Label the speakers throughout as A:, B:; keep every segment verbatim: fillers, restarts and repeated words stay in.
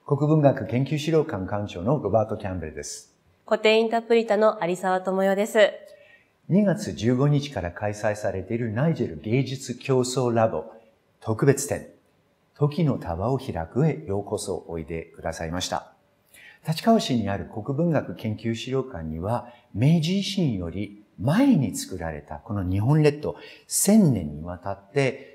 A: 国文学研究資料館館長のロバート・キャンベルです。
B: 古典インタープリタの有沢智代です。
A: にがつじゅうごにちから開催されているナイジェル芸術競争ラボ特別展、時の束を開くへようこそおいでくださいました。立川市にある国文学研究資料館には、明治維新より前に作られたこの日本列島、千年にわたって、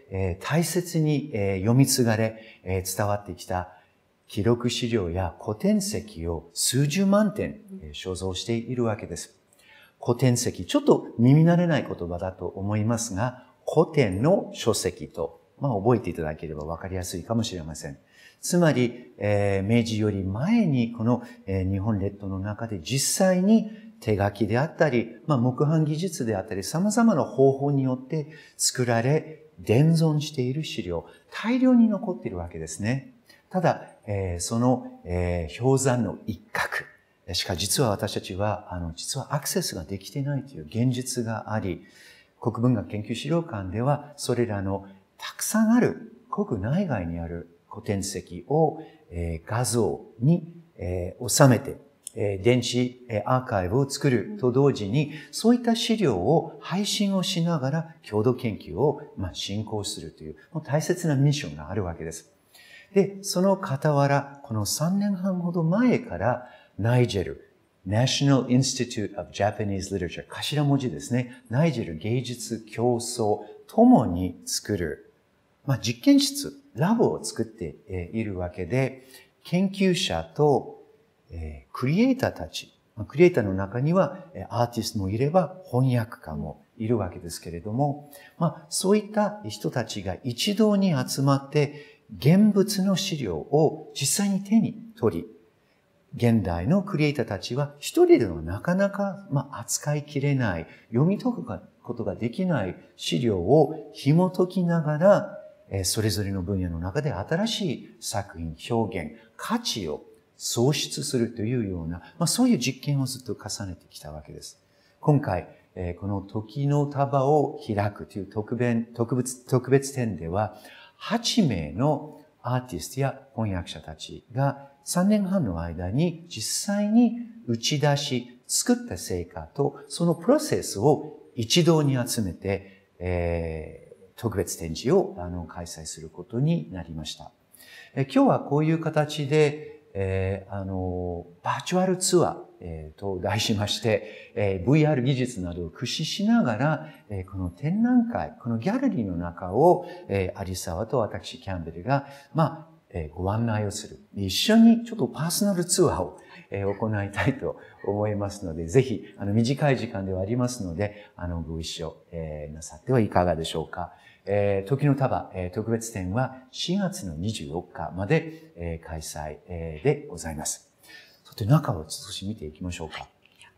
A: えー、大切に、えー、読み継がれ、えー、伝わってきた記録資料や古典籍を数十万点、えー、所蔵しているわけです。古典籍、ちょっと耳慣れない言葉だと思いますが、古典の書籍と、まあ覚えていただければわかりやすいかもしれません。つまり、えー、明治より前にこの、えー、日本列島の中で実際に手書きであったり、まあ木版技術であったり、様々な方法によって作られ、現存している資料、大量に残っているわけですね。ただ、えー、その、えー、氷山の一角しか実は私たちは、あの、実はアクセスができていないという現実があり、国文学研究資料館では、それらのたくさんある、国内外にある古典籍を、えー、画像に、えー、収めて、えー、電子、えー、アーカイブを作ると同時に、そういった資料を配信をしながら、共同研究を、まあ、進行するという、もう大切なミッションがあるわけです。で、その傍ら、このさんねんはんほど前から、ナイジェル、National Institute of Japanese Literature、頭文字ですね。ナイジェル芸術競争ともに作る、まあ、実験室、ラボを作っているわけで、研究者と、えー、クリエイターたち、クリエイターの中にはアーティストもいれば翻訳家もいるわけですけれども、まあ、そういった人たちが一堂に集まって、現物の資料を実際に手に取り、現代のクリエイターたちは一人ではなかなか、まあ、扱いきれない、読み解くことができない資料を紐解きながら、それぞれの分野の中で新しい作品、表現、価値を創出するというような、まあ、そういう実験をずっと重ねてきたわけです。今回、この時の束を開くという特別、特別、特別展では、はちめいのアーティストや翻訳者たちがさんねんはんの間に実際に打ち出し、作った成果とそのプロセスを一堂に集めて、えー、特別展示をあの開催することになりました。え今日はこういう形で、えー、あのバーチャルツアー、えー、と題しまして、えー、ブイアール 技術などを駆使しながら、えー、この展覧会、このギャラリーの中を、えー、有沢と私キャンベルが、まあ、えー、ご案内をする。一緒にちょっとパーソナルツアーを、えー、行いたいと思いますので、ぜひ、あの、短い時間ではありますので、あの、ご一緒、えー、なさってはいかがでしょうか。えー、時の束、えー、特別展はしがつのにじゅうよっかまで、えー、開催、えー、でございます。さて、中を少し見ていきましょうか。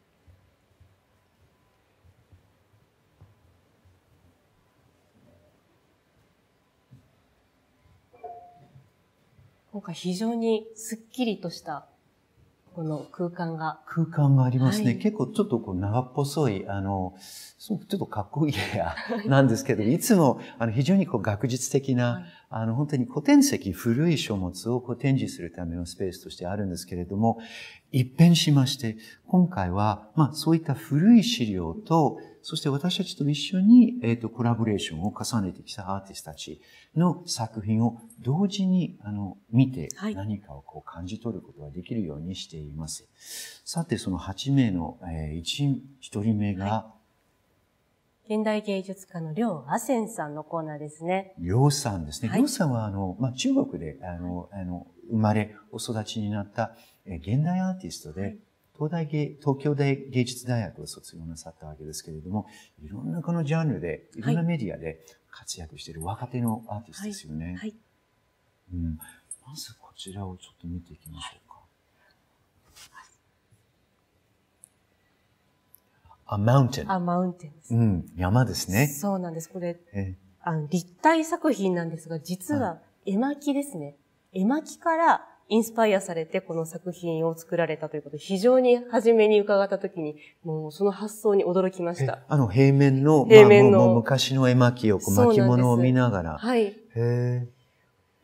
B: 今回非常にスッキリとしたこの空間が。
A: 空間がありますね。はい、結構ちょっとこう長っぽそい、あの、すごくちょっとかっこいい部屋なんですけど、いつもあの非常にこう学術的な、はい、あの本当に古典籍、古い書物をこう展示するためのスペースとしてあるんですけれども、一変しまして、今回は、まあそういった古い資料と、そして私たちと一緒に、えっと、コラボレーションを重ねてきたアーティストたちの作品を同時に、あの、見て、何かをこう感じ取ることができるようにしています。はい、さて、そのはちめいの、えー、一、一人目が、はい、
B: 現代芸術家の梁阿泉さんのコーナーですね。
A: 梁さんですね。はい、梁さんは、あの、まあ、中国で、あの、あの、生まれ、お育ちになった、えー、現代アーティストで、はい、東大芸、東京大芸術大学を卒業なさったわけですけれども、いろんなこのジャンルで、いろんなメディアで活躍している若手のアーティストですよね。はいはい、うん、まずこちらをちょっと見ていきましょうか。A mountain.
B: A mountain です。
A: うん、山ですね。
B: そうなんです。これ、あの立体作品なんですが、実は絵巻ですね。絵巻からインスパイアされてこの作品を作られたということで、非常に初めに伺ったときに、もうその発想に驚きました。
A: あの平面の、
B: 平面の、
A: まあ、もう昔の絵巻を、こう巻物を見ながら。
B: はい。
A: へ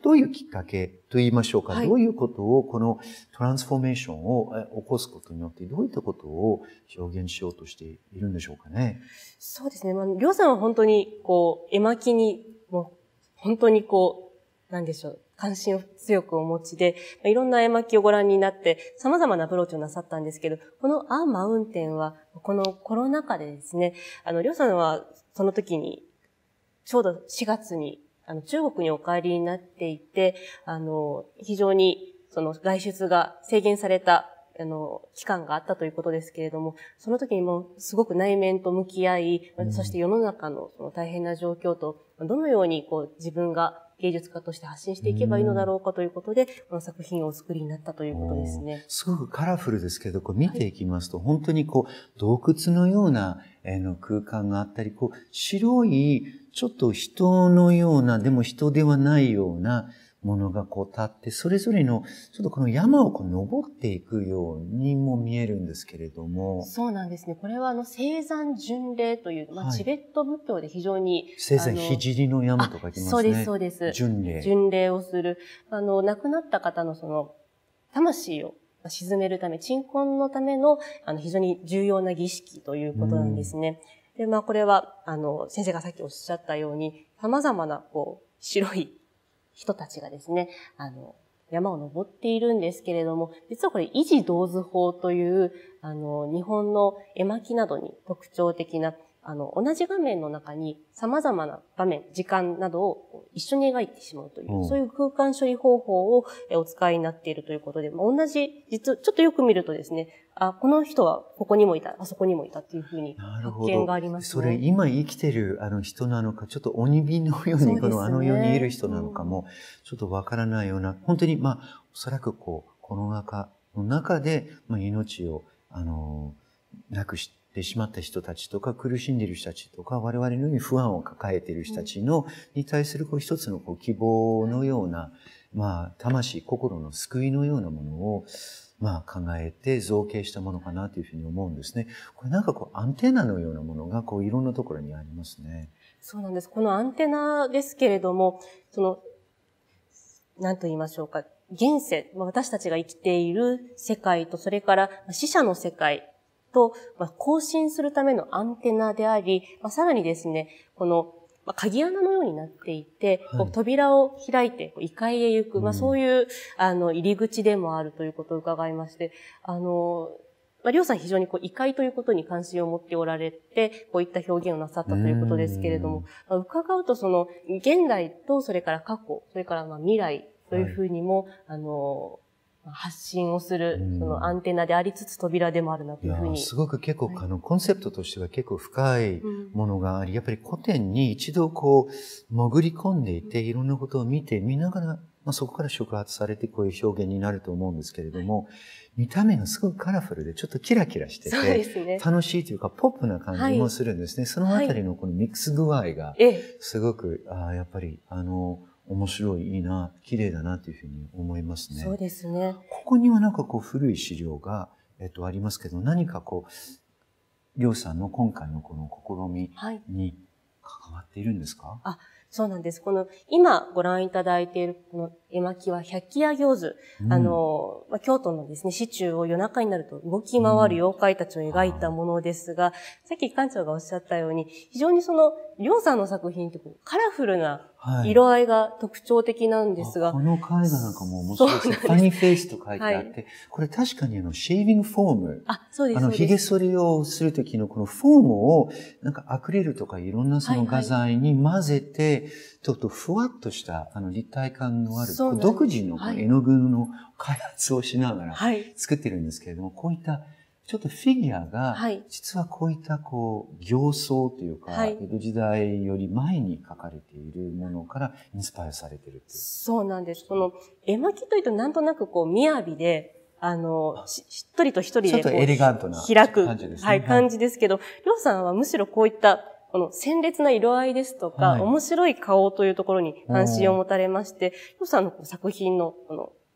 A: どういうきっかけと言いましょうか、
B: はい、
A: どういうことを、このトランスフォーメーションを起こすことによって、どういったことを表現しようとしているんでしょうかね。
B: そうですね。まあ、りょうさんは本当に、こう、絵巻に、もう、本当にこう、なんでしょう、関心を強くお持ちで、まあ、いろんな絵巻をご覧になって、様々なアプローチをなさったんですけど、このアーマウンテンは、このコロナ禍でですね、あの、りょうさんはその時に、ちょうどしがつに、あの、中国にお帰りになっていて、あの、非常に、その、外出が制限された、あの、期間があったということですけれども、その時にもすごく内面と向き合い、うん、そして世の中のその大変な状況と、どのようにこう、自分が芸術家として発信していけばいいのだろうかということで、この作品をお作りになったということですね。
A: すごくカラフルですけど、こう見ていきますと、はい、本当にこう、洞窟のような、えー、の空間があったり、こう、白い、ちょっと人のような、でも人ではないようなものがこう立って、それぞれの、ちょっとこの山をこう登っていくようにも見えるんですけれども。
B: そうなんですね。これはあの、青山巡礼という、まあ、チベット仏教で非常に。
A: 青山、聖の山と書きますね。
B: そうです、そうです。
A: 巡礼。
B: 巡礼をする。あの、亡くなった方のその、魂を沈めるため、鎮魂のための、あの、非常に重要な儀式ということなんですね。で、まあ、これは、あの、先生がさっきおっしゃったように、様々な、こう、白い人たちがですね、あの、山を登っているんですけれども、実はこれ、維持同図法という、あの、日本の絵巻などに特徴的な、あの、同じ画面の中に様々な場面、時間などを一緒に描いてしまうという、うん、そういう空間処理方法をお使いになっているということで、まあ、同じ、実、ちょっとよく見るとですね、あ、この人はここにもいた、あそこにもいたっていうふうに発見がありますね。
A: それ今生きてるあの人なのか、ちょっと鬼火のように、このあの世にいる人なのかも、ちょっとわからないような、本当に、まあ、おそらくこう、この中の中で、まあ、命を、あの、なくして、でしまった人たちとか苦しんでいる人たちとか我々のように不安を抱えている人たちの、に対するこう一つのこう希望のような、まあ魂、心の救いのようなものをまあ考えて造形したものかなというふうに思うんですね。これなんかこうアンテナのようなものがこういろんなところにありますね。
B: そうなんです。このアンテナですけれども、その、何と言いましょうか。現世、私たちが生きている世界と、それから死者の世界、と、まあ、更新するためのアンテナであり、まあ、さらにですね、この、まあ、鍵穴のようになっていて、はい、こう扉を開いて、異界へ行く、まあ、そういう、あの、入り口でもあるということを伺いまして、あの、まあ、りょうさん非常にこう、異界ということに関心を持っておられて、こういった表現をなさったということですけれども、まあ、伺うとその、現代とそれから過去、それからまあ未来というふうにも、はい、あの、発信をする、そのアンテナでありつつ扉でもあるなというふうに。
A: すごく結構、はい、あの、コンセプトとしては結構深いものがあり、うん、やっぱり古典に一度こう、潜り込んでいて、いろんなことを見て、見ながら、まあ、そこから触発されてこういう表現になると思うんですけれども、はい、見た目がすごくカラフルで、ちょっとキラキラしてて、そうですね、楽しいというか、ポップな感じもするんですね。はい、そのあたりのこのミックス具合が、すごく、はい、あやっぱり、あの、面白い、いいな、綺麗だなというふうに思いますね。
B: そうですね。
A: ここにはなんかこう古い資料が、えっと、ありますけど、何かこう、りょうさんの今回のこの試みに関わっているんですか？はい、
B: あ、そうなんです。この、今ご覧いただいているこの絵巻は百鬼夜行図。うん、あの、まあ、京都のですね、市中を夜中になると動き回る妖怪たちを描いたものですが、うん、さっき館長がおっしゃったように、非常にその、りょうさんの作品ってこうカラフルな色合いが特徴的なんですが。
A: はい、この絵画なんかも面白いですね。ファニーフェイスと書いてあって、はい、これ確かにあの、シェービングフォーム。
B: あ、そうです。
A: あの、髭剃りをするときのこのフォームを、なんかアクリルとかいろんなその画材に混ぜて、はいはい、ちょっとふわっとした、あの、立体感のある、独自の絵の具の開発をしながら作ってるんですけれども、はい、こういったちょっとフィギュアが、実はこういったこう、形相というか、はい、江戸時代より前に描かれているものからインスパイアされているっていう。
B: そうなんです。この絵巻というとなんとなくこう、雅で、あの、し, しっとりと一人でこう、
A: ちょっとエレガントな
B: 開く
A: 感じですね。
B: はい、感じですけど、りょうさんはむしろこういった、この鮮烈な色合いですとか、はい、面白い顔というところに関心を持たれまして、りょうさんの作品の、この、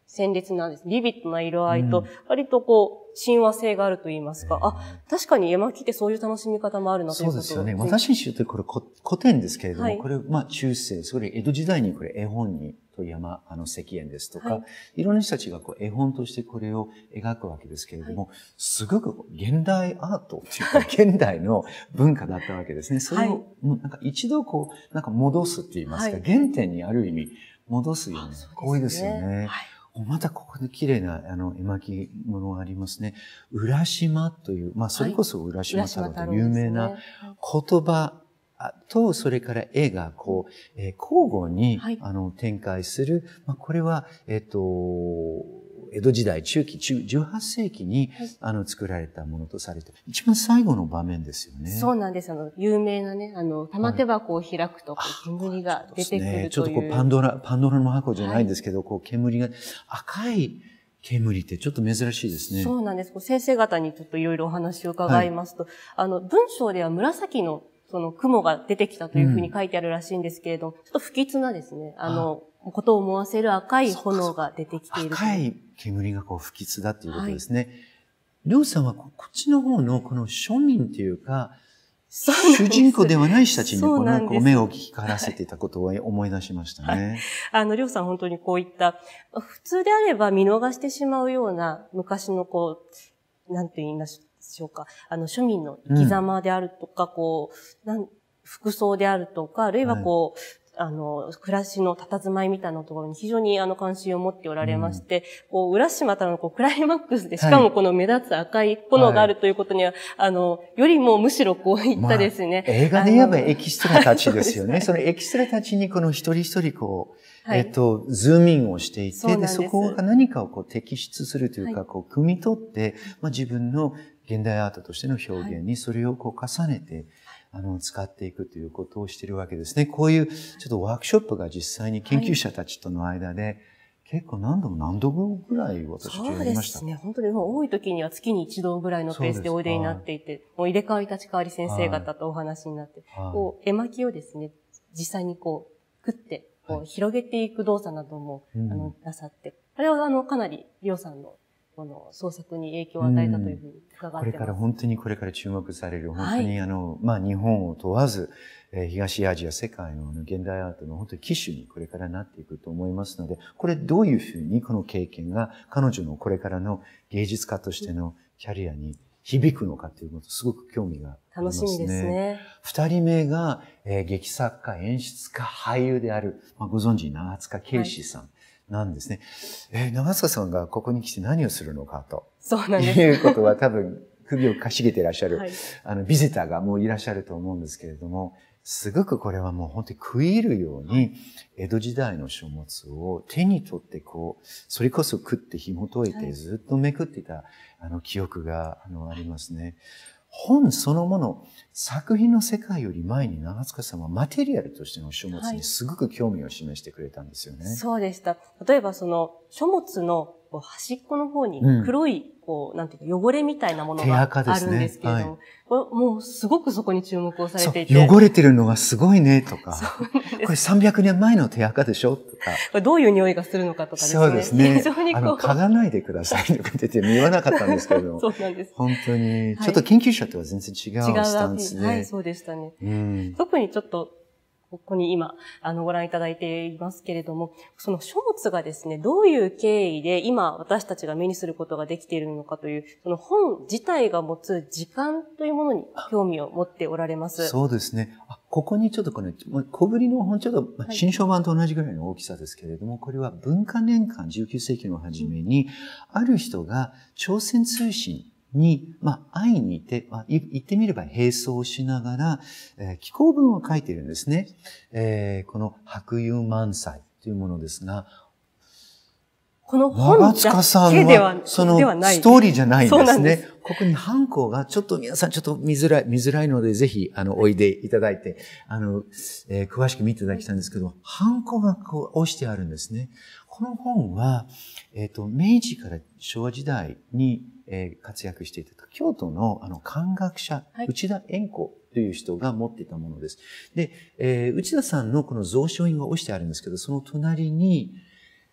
B: 鮮烈なですね、ビビッドな色合いと、割とこう、親和性があると言いますか、あ、確かに絵巻ってそういう楽しみ方もあるなということ
A: そうですよね。私に知ってこれ古典ですけれども、はい、これ、まあ中世、それ江戸時代にこれ絵本に、鳥山、あの石燕ですとか、はい、いろんな人たちがこう絵本としてこれを描くわけですけれども、はい、すごく現代アートっていうか、現代の文化だったわけですね。それを、なんか一度こう、なんか戻すって言いますか、はい、原点にある意味戻すような行為ですよね。はい、またここで綺麗なあの絵巻物がありますね。浦島という、まあそれこそ浦島太郎という有名な言葉と、それから絵がこう、えー、交互に、はい、あの展開する、まあこれは、えっと、江戸時代中期、じゅうはっせいきに、はい、あの作られたものとされて、一番最後の場面ですよね。
B: そうなんです。あの、有名なね、あの、玉手箱を開くと、こう、煙が出てくるという。ね、
A: ちょっとこう、パンドラ、パンドラの箱じゃないんですけど、はい、こう、煙が、赤い煙ってちょっと珍しいですね。
B: そうなんです。先生方にちょっといろいろお話を伺いますと、はい、あの、文章では紫の、その雲が出てきたというふうに書いてあるらしいんですけれども、うん、ちょっと不吉なですね、あの、あことを思わせる赤い炎が出てきている。
A: 赤い煙がこう不吉だっていうことですね。りょうさんはこっちの方のこの庶民というか、主人公ではない人たちにこの目を光らせていたことを思い出しましたね。はい、
B: あの、りょうさん本当にこういった、普通であれば見逃してしまうような昔のこう、なんて言いましょうか、あの、庶民の生き様であるとか、うん、こう、なん服装であるとか、あるいはこう、はいあの、暮らしの佇まいみたいなところに非常にあの関心を持っておられまして、うん、こう、浦島太郎のこうクライマックスで、しかもこの目立つ赤い炎があるということには、はい、あの、よりもむしろこういったですね。
A: まあ、映画で言えばエキストラたちですよね。そのエキストラたちにこの一人一人こう、はい、えっと、ズームインをしていて、で、そこが何かをこう摘出するというか、はい、こう、汲み取って、まあ自分の現代アートとしての表現にそれをこう重ねて、あの、使っていくということをしているわけですね。こういう、ちょっとワークショップが実際に研究者たちとの間で、はい、結構何度も何度ぐらい私たちやりました。
B: そうですね。本当にもう多い時には月に一度ぐらいのペースでおいでになっていて、もう入れ替わり立ち替わり先生方とお話になって、はい、こう、絵巻をですね、実際にこう、食って、こう、広げていく動作なども、はい、あの、なさって、あれはあの、かなり、りょうさんの、この創作に影響を与えたというふうに伺ってます。
A: これから本当にこれから注目される、本当にあの、はい、まあ日本を問わず、えー、東アジア、世界の現代アートの本当に機種にこれからなっていくと思いますので、これどういうふうにこの経験が彼女のこれからの芸術家としてのキャリアに響くのかということ、すごく興味がありますね。
B: 楽しみですね。
A: 二人目が、えー、劇作家、演出家、俳優である、まあ、ご存知、長塚圭史さん。はいなんですね。えー、長塚さんがここに来て何をするのかと。
B: そうなんです。
A: いうことは多分首をかしげていらっしゃる、はい、あの、ビジターがもういらっしゃると思うんですけれども、すごくこれはもう本当に食い入るように、江戸時代の書物を手に取ってこう、それこそ食って紐解いてずっとめくっていた、あの、記憶が、あの、ありますね。本そのもの、作品の世界より前に長塚さんはマテリアルとしての書物にすごく興味を示してくれたんですよね。はい、
B: そうでした。例えばその書物の端っこの方に黒い、こう、なんていうか汚れみたいなものがあるんですけれども、ねはい、もうすごくそこに注目をされていて。
A: 汚れてるのがすごいねとか、これさんびゃくねんまえの手垢でしょとか。
B: これどういう匂いがするのかとかですね。
A: そうですね。非常にこう。あの、嗅がないでくださいとかって言って言わなかったんですけど。
B: そうなんです。
A: 本当に、ちょっと研究者とは全然違うスタンスで。
B: はい、そうでしたね。うん、特にちょっと、ここに今、あの、ご覧いただいていますけれども、その書物がですね、どういう経緯で今私たちが目にすることができているのかという、その本自体が持つ時間というものに興味を持っておられます。
A: そうですね。あ、ここにちょっとこの、小ぶりの本、ちょっと新書版と同じぐらいの大きさですけれども、はい、これは文化年間じゅうきゅうせいきの初めに、うん、ある人が朝鮮通信、に、まあ、会いに行って、まあ、言ってみれば並走しながら、えー、寄稿文を書いているんですね。えー、この白幽満載というものですが、
B: この本だけでは、
A: そのストーリーじゃないんですね。すここにハンコがちょっと皆さんちょっと見づらい、見づらいのでぜひ、あの、おいでいただいて、あの、えー、詳しく見ていただきたいんですけど、ハンコがこう押してあるんですね。この本は、えっと、明治から昭和時代に、えー、活躍していた京都のあの漢学者、はい、内田円子という人が持っていたものです。で、えー、内田さんのこの蔵書印が押してあるんですけど、その隣に、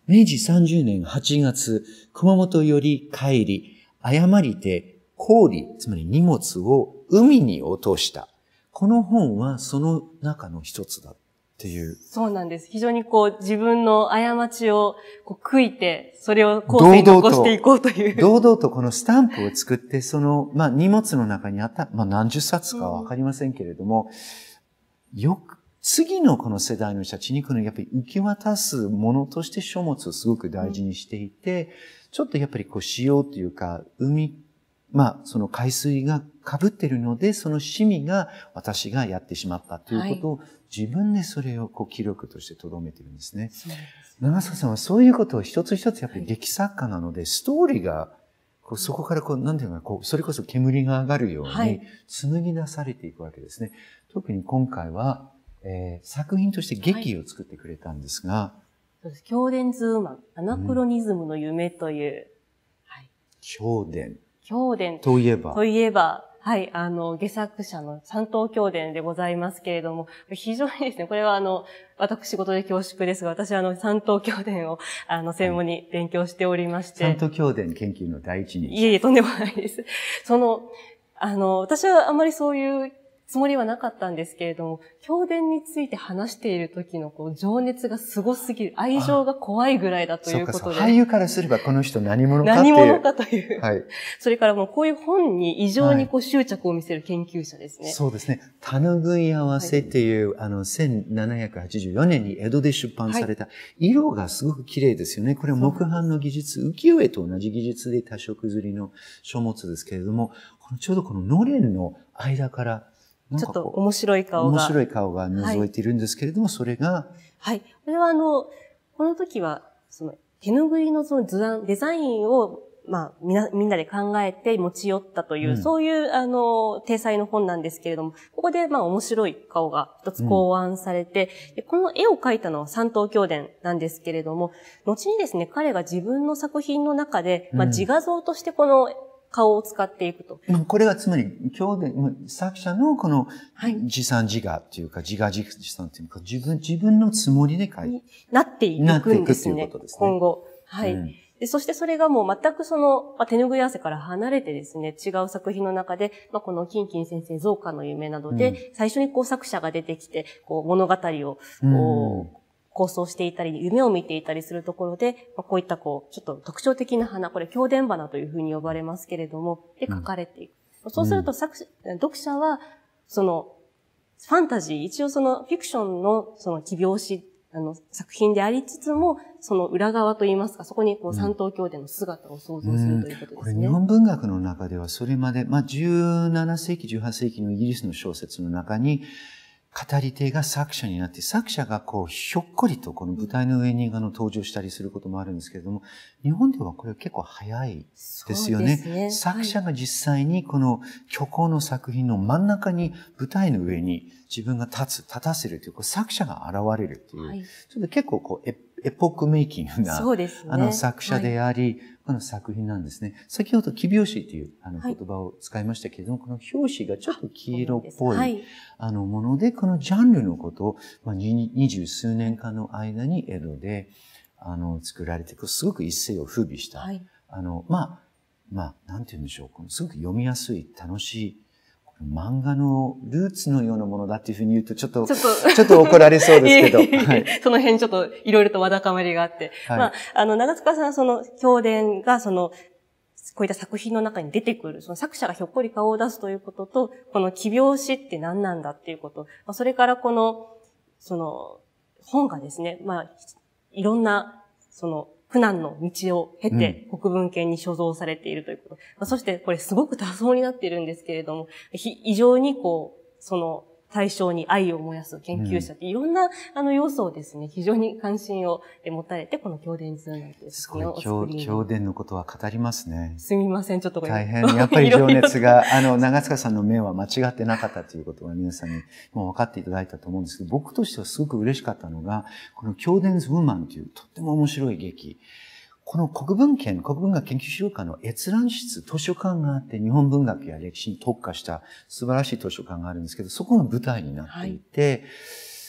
A: めいじさんじゅうねんはちがつ、熊本より帰り、誤りて氷、つまり荷物を海に落とした。この本はその中の一つだっていう。
B: そうなんです。非常にこう自分の過ちをこう悔いて、それを後世に残していこうという。
A: 堂々とこのスタンプを作って、その、まあ荷物の中にあった、まあ何十冊かはわかりませんけれども、うん、よく、次のこの世代の人たちにこのやっぱり受け渡すものとして書物をすごく大事にしていて、うん、ちょっとやっぱりこう仕様というか、海、まあその海水が被っているので、そのシミが私がやってしまったということを、はい、自分でそれをこう記録として留めているんですね。長坂さんはそういうことを一つ一つやっぱり劇作家なので、ストーリーがこうそこからこう、なんていうのかな、こう、それこそ煙が上がるように紡ぎ出されていくわけですね。はい、特に今回は、えー、作品として劇を作ってくれたんですが、はい、
B: そうです。教伝ズウーマン、アナクロニズムの夢という、うん、
A: はい。教伝。
B: 教伝。
A: といえば。
B: といえば、はい、あの、下作者の三島教伝でございますけれども、非常にですね、これはあの、私事で恐縮ですが、私はあの、三島教伝を、あの、専門に勉強しておりまして。
A: はい、三島教伝研究の第一人者。
B: いえいえ、とんでもないです。その、あの、私はあまりそういうつもりはなかったんですけれども、教伝について話している時のこう情熱がすごすぎる、愛情が怖いぐらいだということで。そうかそう、
A: 俳優からすればこの人何者かっていう。
B: 何者かという。
A: はい。
B: それからもうこういう本に異常にこう執着を見せる研究者ですね。
A: はい、そうですね。手ぬぐい合わせっていう、はい、あの、せんななひゃくはちじゅうよねんに江戸で出版された、はい、色がすごく綺麗ですよね。これは木版の技術、浮世絵と同じ技術で多色刷りの書物ですけれども、このちょうどこののれんの間から、
B: ちょっと面白い顔が。
A: 面白い顔が覗いているんですけれども、はい、それが。
B: はい。これはあの、この時は、その、手ぬぐいのその図案、デザインを、まあ、みんな、みんなで考えて持ち寄ったという、うん、そういう、あの、体裁の本なんですけれども、ここで、まあ、面白い顔が一つ考案されて、うん、でこの絵を描いたのは三島教伝なんですけれども、後にですね、彼が自分の作品の中で、まあ、自画像としてこの、顔を使っていくと。
A: これはつまり、今日で、作者のこの、自賛自画っていうか、自画自賛っていうか、自分、自分のつもりで書いて。
B: なっていくんですね。なっていくっていうことですね。今後。はい。うん、でそしてそれがもう全くその、まあ、手ぬぐい合わせから離れてですね、違う作品の中で、まあ、このキンキン先生増加の夢などで、うん、最初にこう作者が出てきて、こう物語を、こう、うん構想していたり、夢を見ていたりするところで、まあ、こういったこう、ちょっと特徴的な花、これ、狂伝花というふうに呼ばれますけれども、で、書かれていく。うん、そうすると作者、読者は、その、ファンタジー、一応その、フィクションの、その、奇拍子、あの、作品でありつつも、その裏側といいますか、そこにこう、三島教伝の姿を想像するということですね。うん、これ、
A: 日本文学の中では、それまで、まあ、じゅうななせいき、じゅうはっせいきのイギリスの小説の中に、語り手が作者になって、作者がこう、ひょっこりとこの舞台の上にあの登場したりすることもあるんですけれども、日本ではこれ結構早いですよね。そうですね。作者が実際にこの虚構の作品の真ん中に舞台の上に自分が立つ、立たせるという、作者が現れるという、はい、それで結構こうエ、エポックメイキングな、そうですね、あの作者であり、はい、この作品なんですね。先ほど、奇拍子というあの言葉を使いましたけれども、はい、この表紙がちょっと黄色っぽい、はい、あのもので、このジャンルのことを、まあ、二十数年間の間に江戸で、あの、作られて、すごく一世を風靡した。はい、あの、まあ、まあ、なんて言うんでしょう。すごく読みやすい、楽しい、漫画のルーツのようなものだっていうふうに言うと、ちょっと、ちょっと、ちょっと怒られそうですけど。はい、
B: その辺ちょっといろいろとわだかまりがあって。はい、まあ、あの、長塚さん、その、教伝が、その、こういった作品の中に出てくる、その作者がひょっこり顔を出すということと、この奇拍子って何なんだっていうこと、まあ、それからこの、その、本がですね、まあ、いろんな、その、苦難の道を経て、国文献に所蔵されているということ。うん、まあ、そして、これすごく多層になっているんですけれども、非常にこう、その、対象に愛を燃やす研究者っていろんな、あの要素をですね、非常に関心を持たれて、この教伝図なんていう作品をお作りに。
A: 教伝のことは語りますね。
B: すみません、ちょっとこれ。
A: 大変、やっぱり情熱が、あの、長塚さんの目は間違ってなかったということが皆さんにもう分かっていただいたと思うんですけど、僕としてはすごく嬉しかったのが、この教伝図ウーマンというとっても面白い劇。この国文献、国文学研究資料館の閲覧室、図書館があって、日本文学や歴史に特化した素晴らしい図書館があるんですけど、そこが舞台になっていて、はい、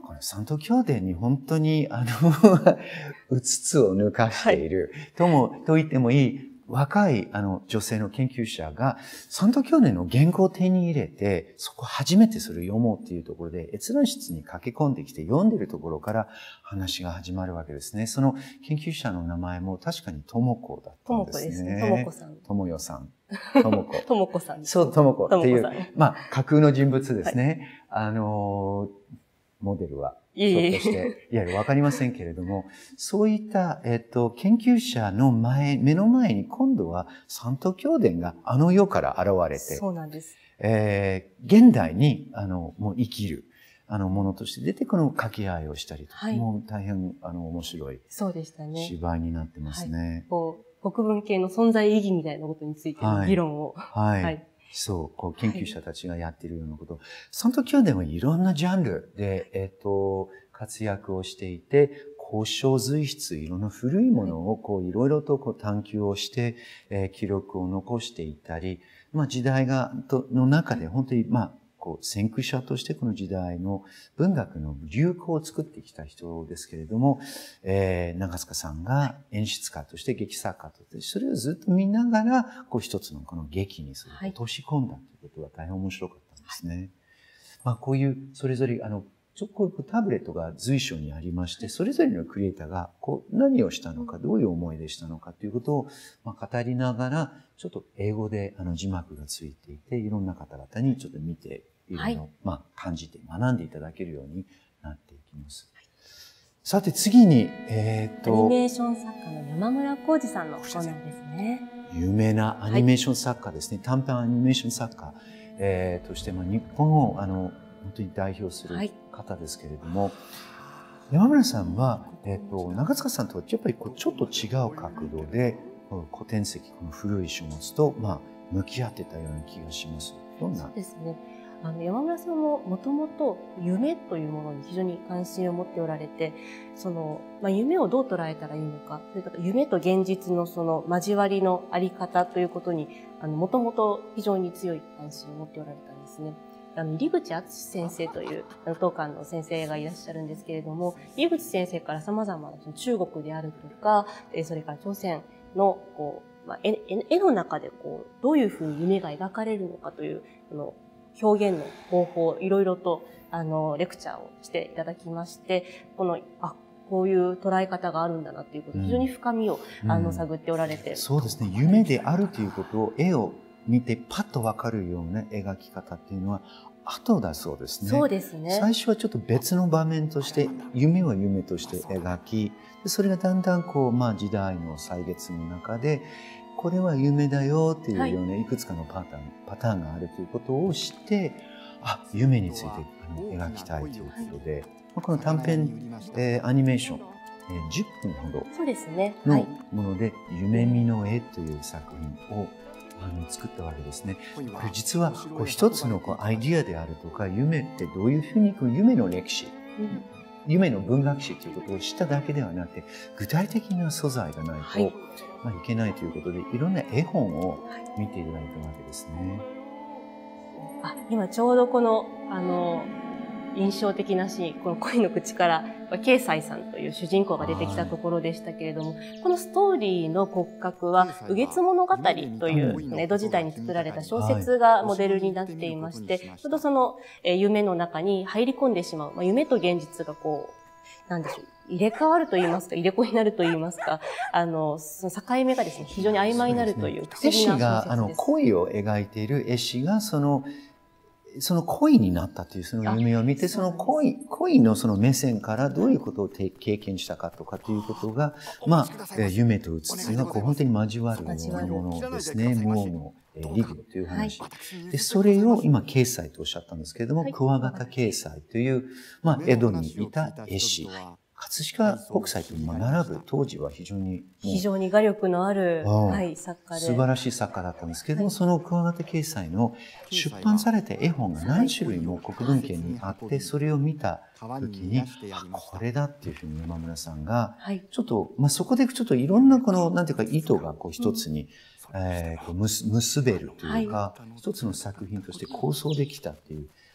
A: この三都教伝に本当に、あの、うつつを抜かしている、はい、とも、と言ってもいい、若い、あの、女性の研究者が、三都教伝の原稿を手に入れて、そこ初めてそれを読もうっていうところで、閲覧室に駆け込んできて読んでるところから話が始まるわけですね。その研究者の名前も確かにともこだったんですね。ともこですね。
B: ともこさん。
A: ともよさん。ともこ。
B: ともこさん。
A: そう、ともこっていう、まあ、架空の人物ですね。はい、あの、モデルは。ひょっとして、いやいや、わかりませんけれども、そういった、えっと、研究者の前、目の前に今度は三都教伝があの世から現れて、
B: そうなんです。
A: えー、現代に、あの、もう生きる、あの、ものとして出て、この掛け合いをしたりとか、はい、もう大変、あの、面白い。
B: そうでしたね。
A: 芝居になってますね。はい、
B: こう、国文系の存在意義みたいなことについての議論を。
A: はい。はいはいそう、こう、研究者たちがやっているようなこと。三都教伝はいろんなジャンルで、えっと、活躍をしていて、交渉随筆、いろんな古いものをこう、いろいろとこう探求をして、えー、記録を残していったり、まあ時代が、と、の中で本当に、まあ、こう、先駆者としてこの時代の文学の流行を作ってきた人ですけれども、えー、長塚さんが演出家として劇作家として、それをずっと見ながら、こう一つのこの劇にする、落とし込んだということは大変面白かったんですね。はい、まあこういう、それぞれ、あの、ちょこうタブレットが随所にありまして、それぞれのクリエイターがこう何をしたのか、どういう思いでしたのかということを、まあ、語りながら、ちょっと英語であの字幕がついていて、いろんな方々にちょっと見て、いろいろ、はい、まあ、感じて学んでいただけるようになっていきます。はい、さて次に、えっ、ー、と。
B: アニメーション作家の山村浩二さんのコーナーですね。
A: 有名なアニメーション作家ですね。はい、短編アニメーション作家、えー、として、まあ、日本をあの本当に代表する方ですけれども、はい、山村さんは、えー、と長塚さんとはやっぱりこうちょっと違う角度で古典籍、この古い書物と、まあ、向き合ってたような気がします。どんな？
B: そうですね。あの山村さんももともと夢というものに非常に関心を持っておられて、その、まあ、夢をどう捉えたらいいのか、それから夢と現実のその交わりのあり方ということに、あの、もともと非常に強い関心を持っておられたんですね。あの、入口敦先生という、あの、当館の先生がいらっしゃるんですけれども、入口先生から様々なその中国であるとか、それから朝鮮の、こう、まあ、絵、絵の中でこう、どういうふうに夢が描かれるのかという、あの、表現の方法、いろいろと、あの、レクチャーをしていただきまして、この、あ、こういう捉え方があるんだなっていうこと、非常に深みを、うん、あの、探っておられて、
A: うん。そうですね。夢であるということを、絵を見てパッとわかるような描き方っていうのは、後だそうですね。
B: そうですね。
A: 最初はちょっと別の場面として、夢を夢として描き、それがだんだんこう、まあ時代の歳月の中で、これは夢だよっていうような、いくつかのパターン、パターンがあるということを知って、あ、夢についてあの描きたいということで、この短編、えー、アニメーション、えー、じゅっぷんほどのもので、夢見の絵という作品をあの作ったわけですね。これ実はこう一つのこうアイディアであるとか、夢ってどういうふうにこう夢の歴史、うん夢の文学史ということを知っただけではなくて、具体的な素材がないと、はい、まあ、いけないということで、いろんな絵本を見ていただいたわけですね。
B: あ、今ちょうどこの、あの、印象的なシーン、この恋の口から、慶斎さんという主人公が出てきたところでしたけれども、このストーリーの骨格は、右月物語という江戸時代に作られた小説がモデルになっていまして、ちょうどその夢の中に入り込んでしまう、まあ、夢と現実がこう、なんでしょう、入れ替わると言いますか、入れ子になると言いますか、あの、その境目がですね、非常に曖昧になるという不思議な小説です。
A: 絵師が、あの、恋を描いている絵師が、その、その恋になったというその夢を見て、その恋、恋のその目線からどういうことを経験したかとかということが、まあ、夢とうつつがこう本当に交わるものですね。無音のリグという話。で、それを今、慶斎とおっしゃったんですけれども、桑形慶斎という、まあ、江戸にいた絵師。葛飾北斎と並ぶ当時は非常に
B: 非常に画力のある、はい、作家で
A: 素晴らしい作家だったんですけれども、はい、その桑形慶斎の出版された絵本が何種類も国文献にあって、それを見た時に、あ、これだっていうふうに山村さんが、ちょっと、まあ、そこでちょっといろんなこの、なんていうか意図がこう一つに、えー、こう結べるというか、はい、一つの作品として構想できたっていう、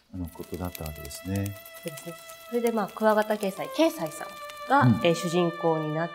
A: あのことだったわけですね。
B: そうですね。それでまあ、クワガタケイサイ、ケイサイさんが、
A: うん、
B: えー、主人公になって、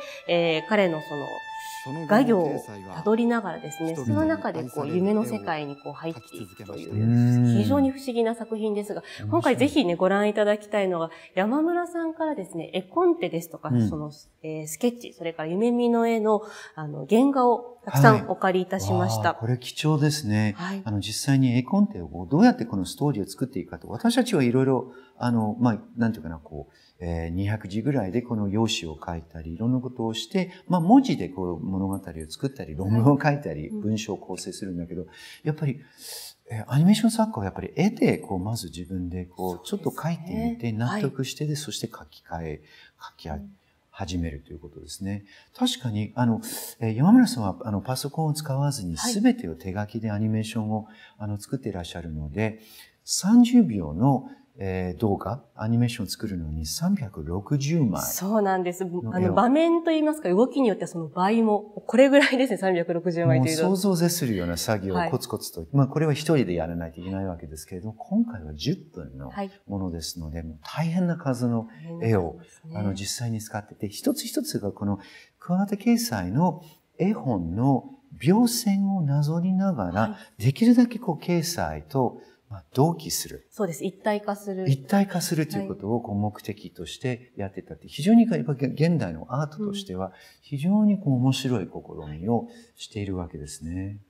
B: えー、彼のその、画業をたどりながらですね、その中でこう夢の世界にこう入っていくという非常に不思議な作品ですが、今回ぜひねご覧いただきたいのが山村さんからですね、絵コンテですとか、うん、その、えー、スケッチ、それから夢見の絵のあの原画をたくさんお借りいたしました。
A: はい、これ貴重ですね。はい、あの実際に絵コンテをどうやってこのストーリーを作っていくかと、私たちはいろいろあのまあなんていうかなこう。えー、にひゃくじぐらいでこの用紙を書いたり、いろんなことをして、まあ文字でこう物語を作ったり、論文を書いたり、文章を構成するんだけど、やっぱり、えー、アニメーション作家はやっぱり絵でこうまず自分でこうちょっと書いてみて、納得してで、そして書き換え、書き始めるということですね。確かに、あの、えー、山村さんはあのパソコンを使わずに全てを手書きでアニメーションをあの作っていらっしゃるので、さんじゅうびょうのえー、動画、アニメーションを作るのにさんびゃくろくじゅうまい。
B: そうなんです。あの、場面といいますか、動きによってはその倍も、これぐらいですね、さんびゃくろくじゅうまいというと。
A: もう想像を絶するような作業をコツコツと。はい、まあ、これは一人でやらないといけないわけですけれども、今回はじゅっぷんのものですので、はい、もう大変な数の絵を、ね、あの、実際に使ってて、一つ一つがこの、クワガタケイサイの絵本の描線をなぞりながら、はい、できるだけこう、ケイサイと、まあ、同期する。
B: そうです。一体化する。
A: 一体化するということをこう目的としてやってたって、非常にやっぱ現代のアートとしては非常にこう面白い試みをしているわけですね。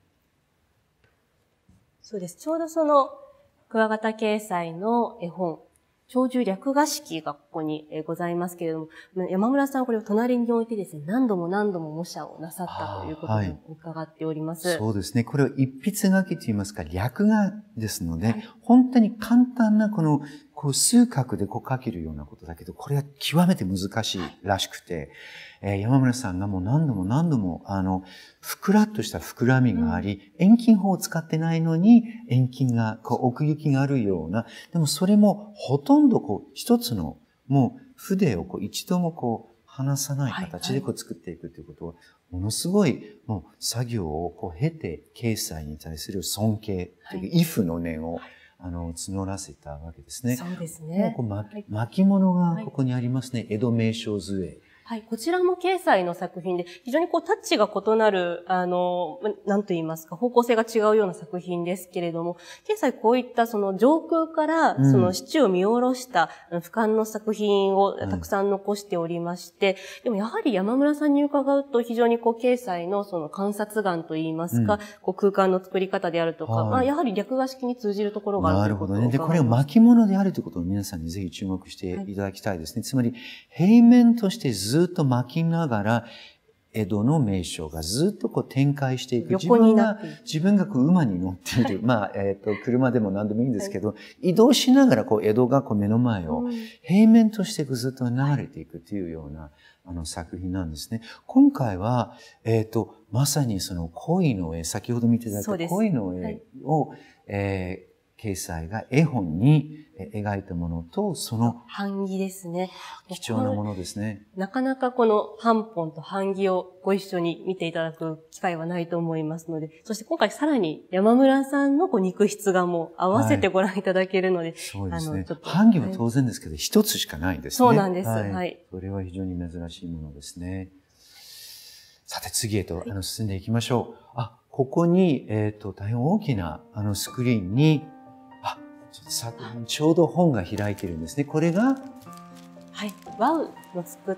B: そうです。ちょうどその、クワガタケイサイの絵本、鳥獣略画式がここにございますけれども、山村さんこれを隣に置いてですね、何度も何度も模写をなさったということを伺っております。
A: はい、そうですね。これは一筆書きといいますか、略画ですので、はい、本当に簡単なこの、こう数画でこう書けるようなことだけど、これは極めて難しいらしくて、えー、山村さんがもう何度も何度も、あの、ふくらっとした膨らみがあり、うん、遠近法を使ってないのに、遠近が、こう奥行きがあるような、でもそれもほとんどこう、一つの、もう筆をこう一度もこう、離さない形でこう作っていくということは、ものすごい、もう作業をこう経て、ケイサイに対する尊敬、というか、畏怖の念を、あの、募らせたわけですね。
B: そうですね。
A: こう巻、はい、巻物がここにありますね。江戸名所図絵。
B: はい。こちらもケイサイの作品で、非常にこうタッチが異なる、あの、なんと言いますか、方向性が違うような作品ですけれども、ケイサイこういったその上空からその市地を見下ろした俯瞰の作品をたくさん残しておりまして、うん、でもやはり山村さんに伺うと非常にこうケイサイのその観察眼と言いますか、うん、こう空間の作り方であるとか、はい、まあやはり略画式に通じるところがあるということを伺います。
A: なるほどね。で、これを巻物であるということを皆さんにぜひ注目していただきたいですね。はい、つまり、平面としてずずっと巻きながら、江戸の名所がずっとこう展開していく。
B: 横になっていく。
A: 自分がこう馬に乗っている。まあ、えっと、車でも何でもいいんですけど、はい、移動しながらこう江戸がこう目の前を平面としてずっと流れていくというような、あの作品なんですね。今回は、えっと、まさにその恋の絵、先ほど見ていただいた恋の絵を、はい、えーケイサイが絵本に描いたものと、その
B: 版木ですね。
A: 貴重なものですね。
B: なかなかこの版本と版木をご一緒に見ていただく機会はないと思いますので、そして今回さらに山村さんのこう肉筆画も合わせてご覧いただけるので、はい、
A: そうですね。版木は当然ですけど、一、はい、つしかないんですね。
B: そうなんです。はい。
A: はい、それは非常に珍しいものですね。さて次へと、はい、あの進んでいきましょう。あ、ここに、えっと、大変大きなあのスクリーンに、ちょうど本が開いてるんですね。これが
B: はい。ワウの作った、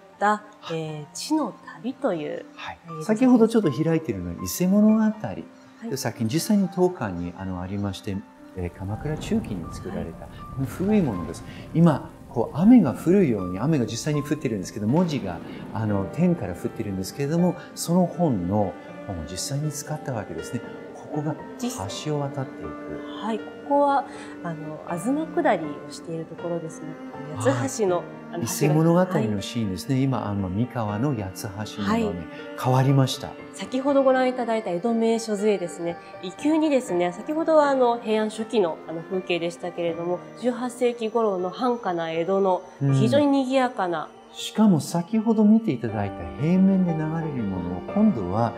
B: えー、地の旅という。
A: はい。先ほどちょっと開いてるのは伊勢物語。はい、で先に実際に当館にあのありまして、えー、鎌倉中期に作られた、はい、古いものです。今、こう雨が降るように、雨が実際に降ってるんですけど、文字があの天から降ってるんですけれども、その本の本を実際に使ったわけですね。ここが橋を渡っていく。
B: はい、ここは、あの、あずま下りをしているところですね。八つ橋の、
A: はい、伊勢物語のシーンですね。はい、今、あの、三河の八つ橋の場面、はい、変わりました。
B: 先ほどご覧いただいた江戸名所図絵ですね。急にですね、先ほどはあの、平安初期のあの風景でしたけれども、じゅうはっせいき頃の繁華な江戸の非常に賑やかな、
A: うん、しかも先ほど見ていただいた平面で流れるものを今度は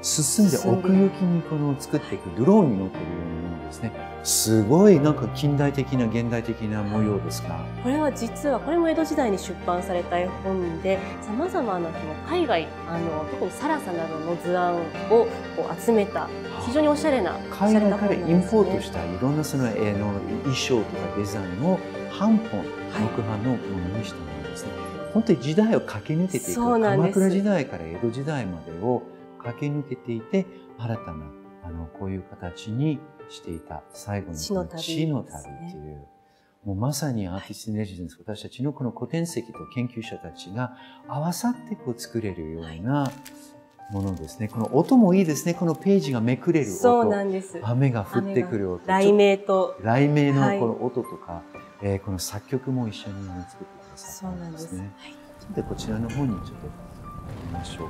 A: 進んで奥行きにこの作っていくドローンに乗っているようなものですね。すごいなんか近代的な現代的な模様ですが、
B: これは実はこれも江戸時代に出版された絵本で、さまざまなその海外あの特にサラサなどの図案をこう集めた非常におしゃれな
A: 海外からインポートしたいろんなその絵の衣装とかデザインを半本木版のものにしたものですね。本当に時代を駆け抜けていく、鎌倉時代から江戸時代までを駆け抜けていて、新たなあのこういう形にしていた最後の地の旅っていう、もうまさにアーティスト・イン・レジデンス、私たちのこの古典籍と研究者たちが合わさってこう作れるようなものですね。この音もいいですね。このページがめくれる音、
B: そうなんです。
A: 雨が降ってくる音、
B: 雷鳴と
A: 雷鳴のこの音とか、はい、えー、この作曲も一緒に作ってくださったんですね。そうなんです。はい、でこちらの方にちょっと見ましょうか。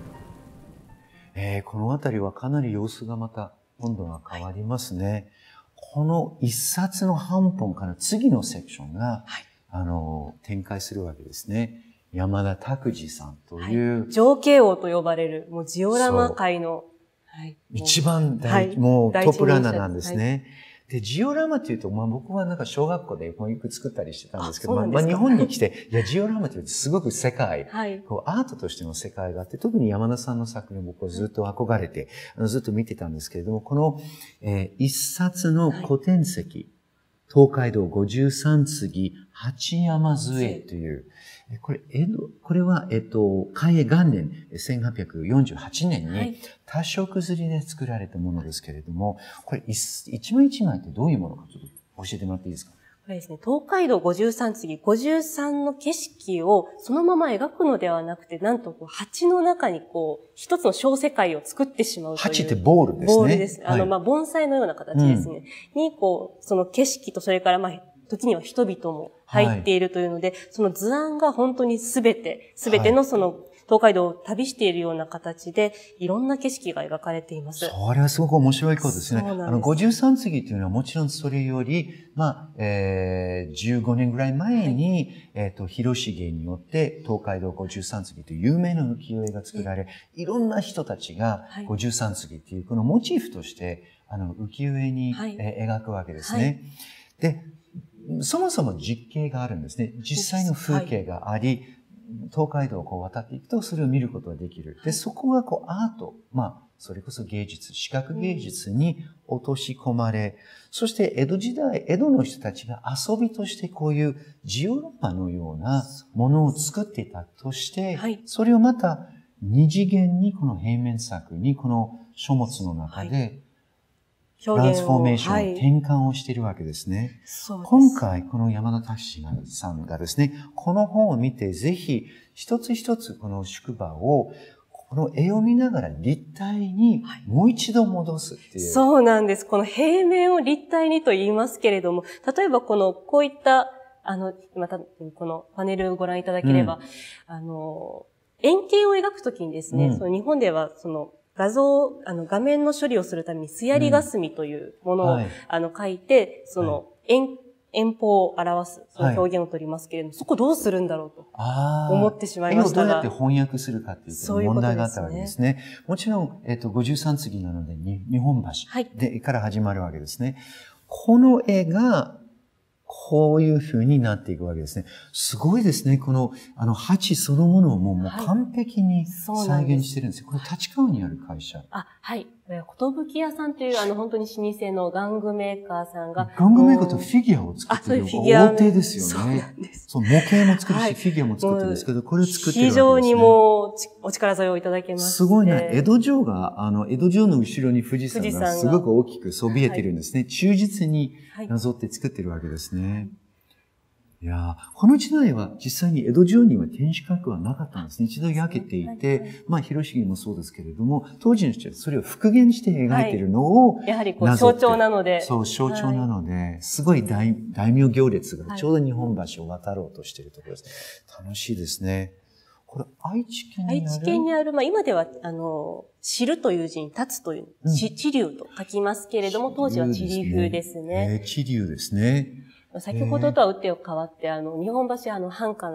A: えー、この辺りはかなり様子がまた温度が変わりますね。はい、この一冊の半本から次のセクションが、はい、あの展開するわけですね。山田拓司さんという、
B: はい、情景王と呼ばれるもうジオラマ界の、
A: はい、一番大、はい、もうトップランナーなんですね。はい、で、ジオラマっていうと、まあ僕はなんか小学校で本育作ったりしてたんですけど、まあ、まあ日本に来て、いや、ジオラマっていうとすごく世界、はい、こうアートとしての世界があって、特に山田さんの作品を僕はずっと憧れて、あのずっと見てたんですけれども、この、えー、一冊の古典籍、はい、東海道五十三次八山杖という、これ、江戸、これは、えっと、嘉永元年、せんはっぴゃくよんじゅうはちねんに、多色刷りで作られたものですけれども、これ、一枚一枚ってどういうものか、ちょっと教えてもらっていいですか？
B: これですね、東海道五十三次、五十三の景色をそのまま描くのではなくて、なんとこう、鉢の中にこう、一つの小世界を作ってしまうという。
A: 鉢ってボールですね。
B: ボールです。あの、まあ、盆栽のような形ですね。うん、に、こう、その景色と、それから、まあ、時には人々も入っているというので、はい、その図案が本当にすべて、すべてのその、東海道を旅しているような形で、いろんな景色が描かれています。
A: それはすごく面白いことですね。あの、五十三次というのはもちろんそれより、まあ、えー、じゅうごねんぐらい前に、はい、えっと、広重によって東海道五十三次という有名な浮世絵が作られ、いろんな人たちが五十三次っていうこのモチーフとして、あの、浮世絵に、はい、えー、描くわけですね。はい、で、そもそも実景があるんですね。実際の風景があり、はい、東海道をこう渡っていくとそれを見ることができる。で、そこがこうアート、まあ、それこそ芸術、視覚芸術に落とし込まれ、そして江戸時代、江戸の人たちが遊びとしてこういうジオラマのようなものを作っていたとして、はい、それをまた二次元にこの平面作にこの書物の中で、はい、トランスフォーメーション、はい、転換をしているわけですね。そうです。今回、この山田拓司さんがですね、この本を見て、ぜひ、一つ一つこの宿場を、この絵を見ながら立体にもう一度戻すっていう、はい。そう
B: なんです。この平面を立体にと言いますけれども、例えばこの、こういった、あの、また、このパネルをご覧いただければ、うん、あの、円形を描くときにですね、うん、その日本では、その、画像、あの、画面の処理をするために、すやり霞というものを、うんはい、あの、書いて、その、はい、遠、遠方を表す、その表現を取りますけれども、はい、そこどうするんだろうと思ってしまいましたが。
A: 絵をどうやって翻訳するかっていう問題があったわけですね。ううもちろん、えっと、五十三次なので、日本橋で、はい、から始まるわけですね。この絵が、こういう風になっていくわけですね。すごいですね。この、あの、鉢そのものをもう、もう完璧に再現してるんですよ。はい、これ、立川にある会社。
B: あ、はい。ことぶき屋さんという、あの、本当に老舗の玩具メーカーさんが。
A: 玩具メーカーとフィギュアを作ってる。あ、そういうフィギュア。大手ですよね。そうなんです。そう、模型も作るし、はい、フィギュアも作ってるんですけど、これを作ってるわけですね。
B: 非常にもう、お力添えをいただけます。
A: すごいな。江戸城が、あの、江戸城の後ろに富士山がすごく大きくそびえてるんですね。はい、忠実になぞって作ってるわけですね。はいいやこの時代は実際に江戸城には天守閣はなかったんですね。一度焼けていて、まあ広重もそうですけれども、当時の人はそれを復元して描いているのを、
B: はい、やはりこう象徴なので。
A: そう、象徴なので、はい、すごい大大名行列がちょうど日本橋を渡ろうとしているところです。楽しいですね。これ愛知県にある
B: 愛知県にある、まあ今では、あの、知るという字に立つという、うん、地流と書きますけれども、当時は地流風ですね。
A: えー、地流ですね。
B: 先ほどとは打って変わって、あの、日本橋はあの、繁華な都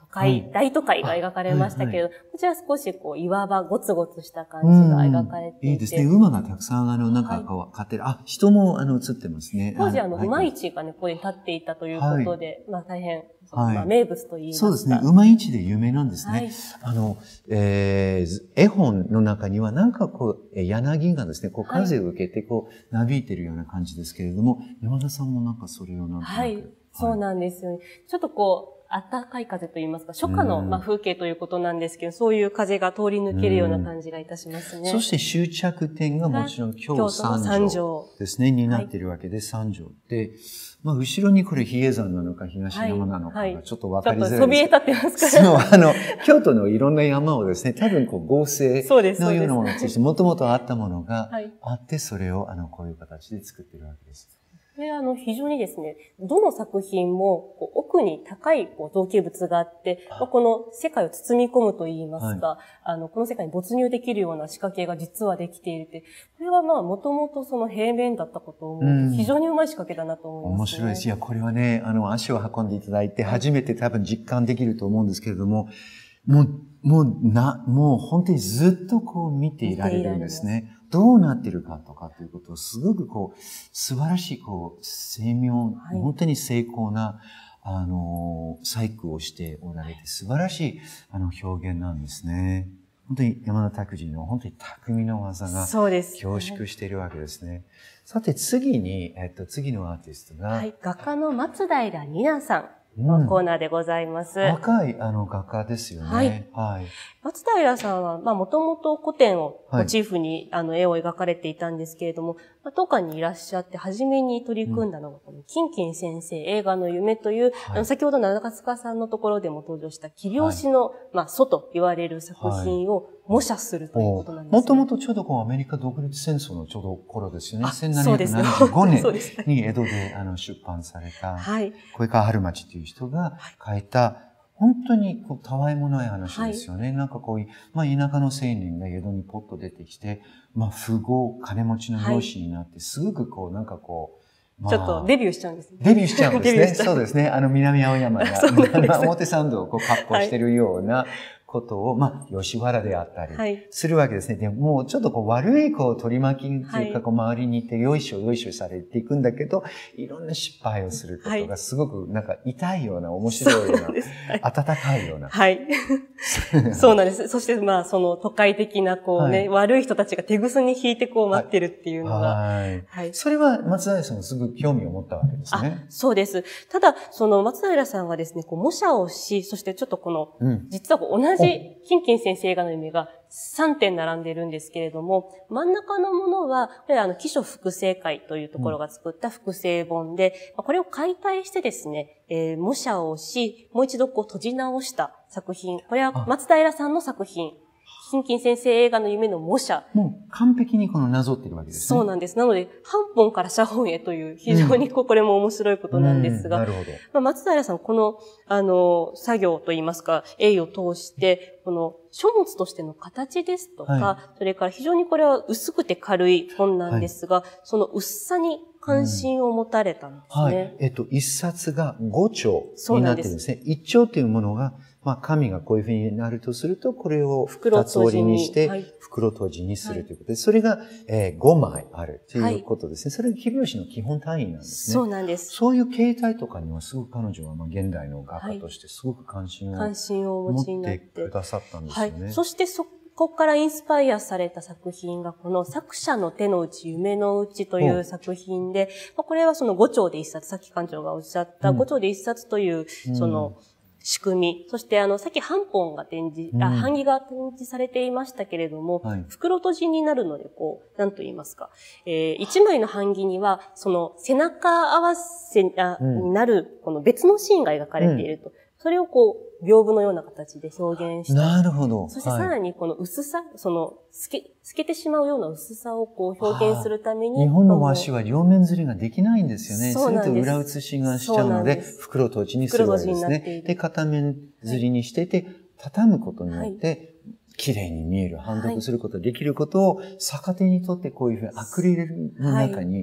B: 都会、はい、大都会が描かれましたけれど、はいはい、こちら少しこう、岩場ゴツゴツした感じが描かれていて。
A: いいですね。馬がたくさん、あの、なんかこう、飼ってる。あ、人も、あの、映ってますね。
B: 当時、あの、馬市がね、ここに立っていたということで、はい、まあ、大変、はい、まあ、名物と言いますか。
A: そうですね。馬市で有名なんですね。はい、あの、えー、絵本の中には、なんかこう、柳がですね、こう、風を受けて、こう、なびいてるような感じですけれども、山田さんもなんかそれをなんか。
B: はい。そうなんですよね。ちょっとこう、暖かい風といいますか、初夏の、まあ、風景ということなんですけど、そういう風が通り抜けるような感じがいたしますね。
A: そして終着点がもちろん京都三条ですね、になっているわけで、三条って、まあ、後ろにこれ比叡山なのか東山なのかがちょっとわかりづらいです。
B: ちょっとそびえ立ってますから。
A: そう、あの、京都のいろんな山をですね、多分こう合成のようなものとして、もともとあったものがあって、それをあの、こういう形で作っているわけです。
B: これあの、非常にですね、どの作品もこう奥に高いこう造形物があって、まあ、この世界を包み込むといいますか、はい、あの、この世界に没入できるような仕掛けが実はできているって、これはまあ、もともとその平面だったことを思うと、非常にうまい仕掛けだなと思います、ね、
A: 面白いです。いや、これはね、あの、足を運んでいただいて、初めて多分実感できると思うんですけれども、もう、もう、な、もう本当にずっとこう見ていられるんですね。どうなってるかとかということをすごくこう、素晴らしいこう、精妙、はい、本当に精巧な、あの、細工をしておられて素晴らしい、あの、表現なんですね。本当に山田拓司の本当に匠の技が凝縮しているわけですね。はい、さて次に、えっと、次のアーティストが、
B: はい、画家の松平里奈さん。のコーナーでございます。
A: うん、若い、あの、画家ですよね。はい。はい、
B: 松平さんは、まあ、もともと古典をモチーフに、はい、あの、絵を描かれていたんですけれども、まあ、当館にいらっしゃって、初めに取り組んだのが、この、キンキン先生、映画の夢という、はい、あの、先ほど長塚さんのところでも登場した、切押の、はい、まあ、祖と言われる作品を模写するということなんです、ね。
A: もともとちょうどこう、アメリカ独立戦争のちょうど頃ですよね。せんななひゃくななじゅうごねんに江戸で、あの、出版された、はい、小川春町という人が書いた、本当にこう、たわいもない話ですよね。はい、なんかこういう、まあ、田舎の青年が江戸にポッと出てきて、まあ、富豪、金持ちの養子になって、すごくこう、なんかこう、
B: まあ、ちょっとデビューしちゃうんですね。
A: デビューしちゃうんですね。そうですね。あの、南青山が、表参道をこう、格好してるような、はいことを、まあ、吉原であったりするわけですね。はい、でも、もうちょっとこう悪いこう取り巻きというか、こう周りにいて、よいしょよいしょされていくんだけど、いろんな失敗をすることがすごくなんか痛いような、面白いような、はい、温かいような。
B: はい。そうなんです。そしてまあ、その都会的なこうね、はい、悪い人たちが手ぐすに引いてこう待ってるっていうのが。
A: はい。はい。それは松平さんもすぐ興味を持ったわけですね。
B: あ、そうです。ただ、その松平さんはですね、こう模写をし、そしてちょっとこの、うん、実はこう同じキンキン先生映画の夢がさんてん並んでいるんですけれども、真ん中のものは、これはあの、起書複製会というところが作った複製本で、うん、これを解体してですね、えー、模写をし、もう一度こう閉じ直した作品。これは松平さんの作品。キンキン先生映画の夢の模写。
A: もう完璧にこのなぞってるわけですね。
B: そうなんです。なので、半本から写本へという非常にこれも面白いことなんですが、
A: うんうん、なるほど。
B: まあ、松平さん、この、あの、作業といいますか、絵を通して、この書物としての形ですとか、はい、それから非常にこれは薄くて軽い本なんですが、はい、その薄さに関心を持たれたんですね。うん、はい。
A: えっと、一冊がご丁になってるんですね。一丁というものが、まあ、紙がこういうふうになるとすると、これを二つ折りにして、袋閉じにするということで、はい、それが、えー、ごまいあるということですね。はい、それが切り吉の基本単位なんですね。
B: そうなんです。
A: そういう形態とかにはすごく彼女は、まあ、現代の画家としてすごく関心を、関心をお持ちになってくださったんですよね。はい。
B: そしてそここからインスパイアされた作品が、この作者の手の内、夢の内という作品で、これはそのご丁で一冊、さっき館長がおっしゃったご丁で一冊という、その、うん仕組み。そして、あの、さっき半本が展示、うん、あ、版木が展示されていましたけれども、はい、袋閉じになるので、こう、なんと言いますか。えー、一枚の版木には、その、背中合わせあ、うん、になる、この別のシーンが描かれていると。うん、それをこう、屏風のような形で表現した。
A: なるほど。
B: そしてさらにこの薄さ、はい、その、透け、透けてしまうような薄さをこう表現するために。
A: 日本の和紙は両面刷りができないんですよね。そうなんです。すると裏写しがしちゃうので、袋閉じにするわけですね。で、片面刷りにしてて、畳むことによって、綺麗に見える、判読することができることを逆手にとってこういうふうにアクリルの中に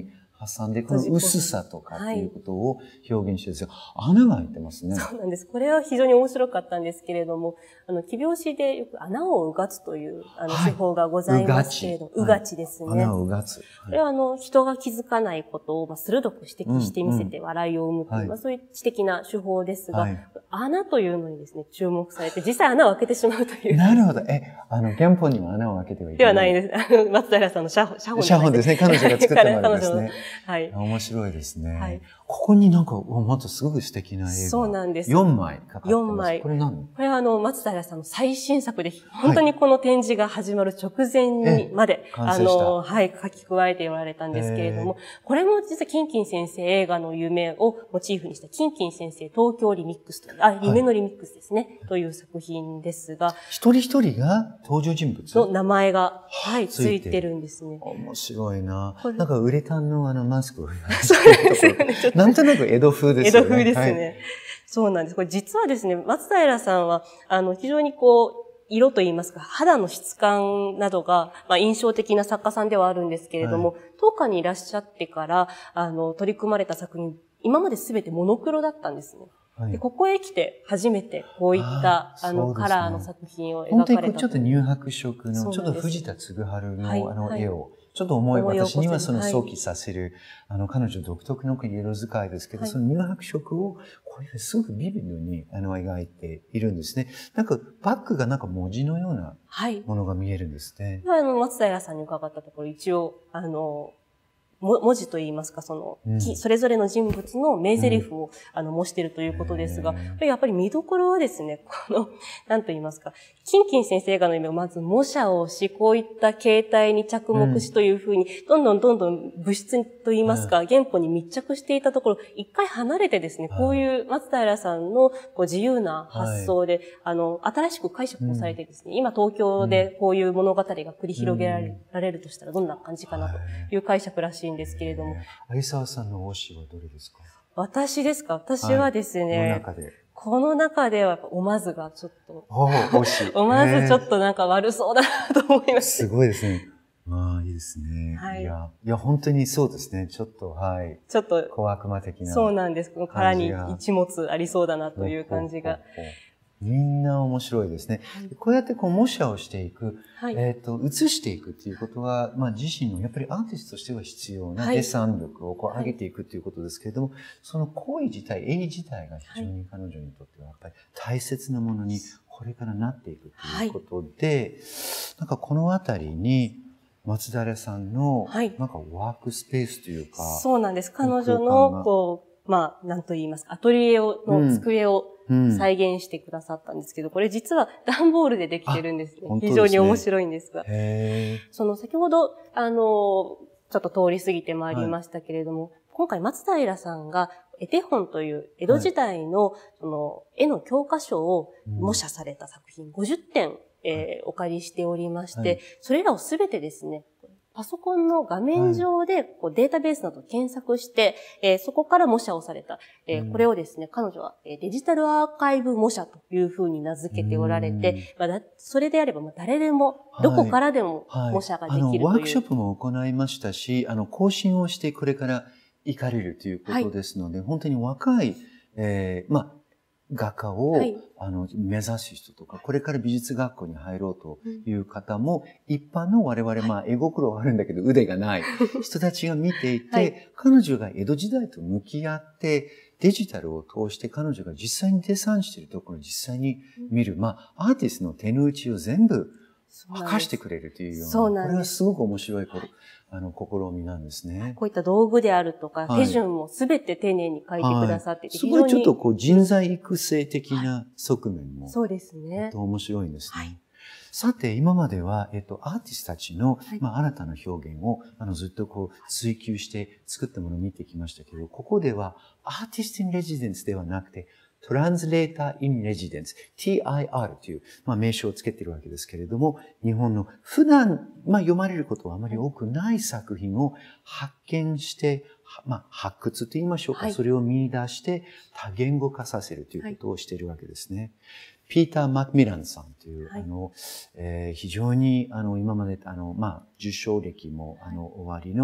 A: 挟んで、この薄さとかっていうことを表現してるんですよ。はい、穴が開いてますね。
B: そうなんです。これは非常に面白かったんですけれども、あの、奇拍子でよく穴をうがつという、あの、手法がございますけれども、うがちですね。
A: 穴をうがつ。こ
B: れはあの、人が気づかないことを、まあ、鋭く指摘してみせて笑いを生むという、まあ、そういう知的な手法ですが、穴というのにですね、注目されて、実際穴を開けてしまうという。
A: なるほど。え、あの、原本には穴を開けてはいけない。
B: ではないです。あの、松平さんの写本ですね。
A: 写本ですね。彼女が作ったものですね。
B: はい。
A: 面白いですね。はい。ここになんか、またすごく素敵な映画。
B: そうなんです。
A: よんまいかかってます。
B: よんまい。
A: これ何？
B: これはあの、松平さんの最新作で、本当にこの展示が始まる直前にまで、あの、はい、書き加えておられたんですけれども、これも実はキンキン先生映画の夢をモチーフにしたキンキン先生東京リミックスという、あ、夢のリミックスですね、はい、という作品ですが、
A: 一人一人が登場人物
B: の名前が、はい、ついてるんですね。
A: 面白いな。なんかウレタンのあのマスクをなんとなく江戸風ですよね。
B: 江戸風ですね。はい、そうなんです。これ実はですね、松平さんは、あの、非常にこう、色といいますか、肌の質感などが、まあ、印象的な作家さんではあるんですけれども、はい、東華にいらっしゃってから、あの、取り組まれた作品、今まで全てモノクロだったんですね。はい、でここへ来て初めてこういったあの、ね、カラーの作品を描かれた。
A: 本当にちょっと乳白色の、ちょっと藤田嗣治の、はい、あの絵を、ちょっと思い、私にはその想起させる、はい、あの、彼女独特の色使いですけど、はい、その乳白色を、これすごくビビッドに、あの、描いているんですね。なんか、バックがなんか文字のようなものが見えるんですね。
B: はい、あの、松平さんに伺ったところ、一応、あの、文字といいますか、その、うん、それぞれの人物の名台詞を、うん、あの、模しているということですが、やっぱり見どころはですね、この、なんと言いますか、キンキン先生がの夢をまず模写をし、こういった形態に着目しというふうに、どんどんどんどん物質と言いますか、原本に密着していたところ、一回離れてですね、こういう松平さんのこう自由な発想で、はい、あの、新しく解釈をされてですね、うん、今東京でこういう物語が繰り広げられる、うん、られるとしたらどんな感じかなという解釈らしいんですけれども。
A: 有沢さんの推しはどれですか？
B: 私ですか？私はですね、はい、この中で。この中では、おまずがちょっと。
A: お推し。
B: おまずちょっとなんか悪そうだなと思います。
A: すごいですね。ああ、いいですね。はい。いや、いや、本当にそうですね。ちょっと、はい。
B: ちょっと。
A: 小悪魔的な。
B: そうなんです。この殻に一物ありそうだなという感じが。
A: みんな面白いですね。はい、こうやってこう模写をしていく、はい、えっと、写していくっていうことは、まあ自身のやっぱりアーティストとしては必要なデッサン力をこう上げていくっていうことですけれども、はい、その行為自体、絵自体が非常に彼女にとってはやっぱり大切なものにこれからなっていくということで、はい、なんかこのあたりに、松平さんの、なんかワークスペースというか、
B: はい、そうなんです。彼女の、こう、まあ、なんと言いますか、アトリエをの机を、うん再現してくださったんですけど、これ実は段ボールでできてるんですね。すね非常に面白いんですが。
A: へ
B: その先ほど、あの、ちょっと通り過ぎてまいりましたけれども、はい、今回松平さんが絵手本という江戸時代の、はい、その絵の教科書を模写された作品ごじゅってん、えー、お借りしておりまして、はい、それらをすべてですね、パソコンの画面上でこうデータベースなどを検索して、えー、そこから模写をされた、えー、これをですね、彼女はデジタルアーカイブ模写というふうに名付けておられて、まあ、それであれば誰でも、どこからでも模写ができるという、はいはい、
A: あのワークショップも行いましたし、あの更新をしてこれから行かれるということですので、はい、本当に若い、えー、まあ画家を、はい、あの目指す人とか、これから美術学校に入ろうという方も、うん、一般の我々、まあ、絵心はあるんだけど腕がない人たちが見ていて、はい、彼女が江戸時代と向き合って、デジタルを通して彼女が実際にデッサンしているところを実際に見る、うん、まあ、アーティストの手の内を全部明かしてくれるというような、そうなんです。これはすごく面白いこと。あの、試みなんですね。
B: こういった道具であるとか、はい、手順もすべて丁寧に書いてくださっていて、
A: はい、すごいちょっとこう人材育成的な側面も、はい、
B: そうですね。
A: と面白いんですね。はい、さて、今までは、えっと、アーティストたちの、はい、まあ、新たな表現を、あの、ずっとこう、追求して作ったものを見てきましたけど、ここでは、アーティスト・イン・レジデンスではなくて、トランスレーター・イン・レジデンス、ティーアイアール という、まあ、名称をつけているわけですけれども、日本の普段、まあ、読まれることはあまり多くない作品を発見して、まあ、発掘と言いましょうか、はい、それを見出して多言語化させるということをしているわけですね。はい、ピーター・マクミランさんという、はい、あの、えー、非常に、あの、今まで、あの、まあ、受賞歴も、あの、終わりの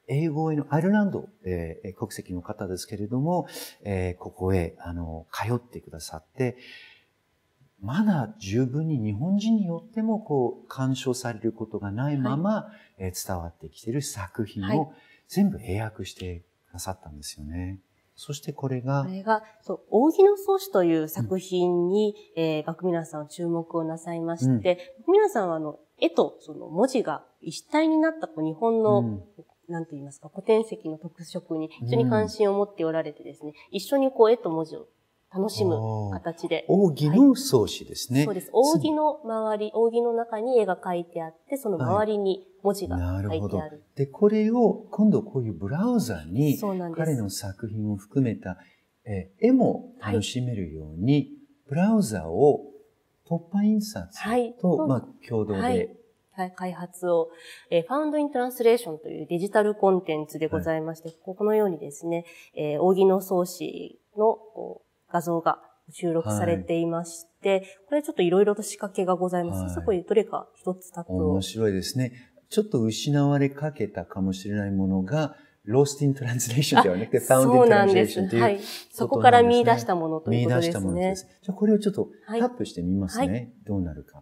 A: 英語へのアイルランド、えー、国籍の方ですけれども、えー、ここへ、あの、通ってくださって、まだ十分に日本人によっても、こう、鑑賞されることがないまま、はい、えー、伝わってきている作品を全部英訳してくださったんですよね。そしてこれが、
B: これが、そう、扇の草子という作品に、うん、えー、マクミランさんは注目をなさいまして、うん、マクミランさんはあの、絵とその文字が一体になったこう日本の、うんなんて言いますか、古典石の特色に非常に関心を持っておられてですね、うん、一緒にこう絵と文字を楽しむ形で。
A: 扇の草子ですね、
B: はい。そうです。扇の周り、扇の中に絵が描いてあって、その周りに文字が書いてある。はい、なるほど。
A: で、これを今度こういうブラウザに彼の作品を含めたえ絵も楽しめるように、はい、ブラウザを突破印刷と、はい、まあ共同で、はい
B: 開発を、えー、Found in Translation というデジタルコンテンツでございまして、はい、このようにですね、えー、扇の草子のこう画像が収録されていまして、はい、これちょっといろいろと仕掛けがございます。はい、そこにどれか一つタップを。
A: 面白いですね。ちょっと失われかけたかもしれないものが、Lost in Translation ではなくて Found in Translation という、はい。
B: そこから見出したものということですね。見出したものです。
A: じゃあこれをちょっとタップしてみますね。はい、どうなるか。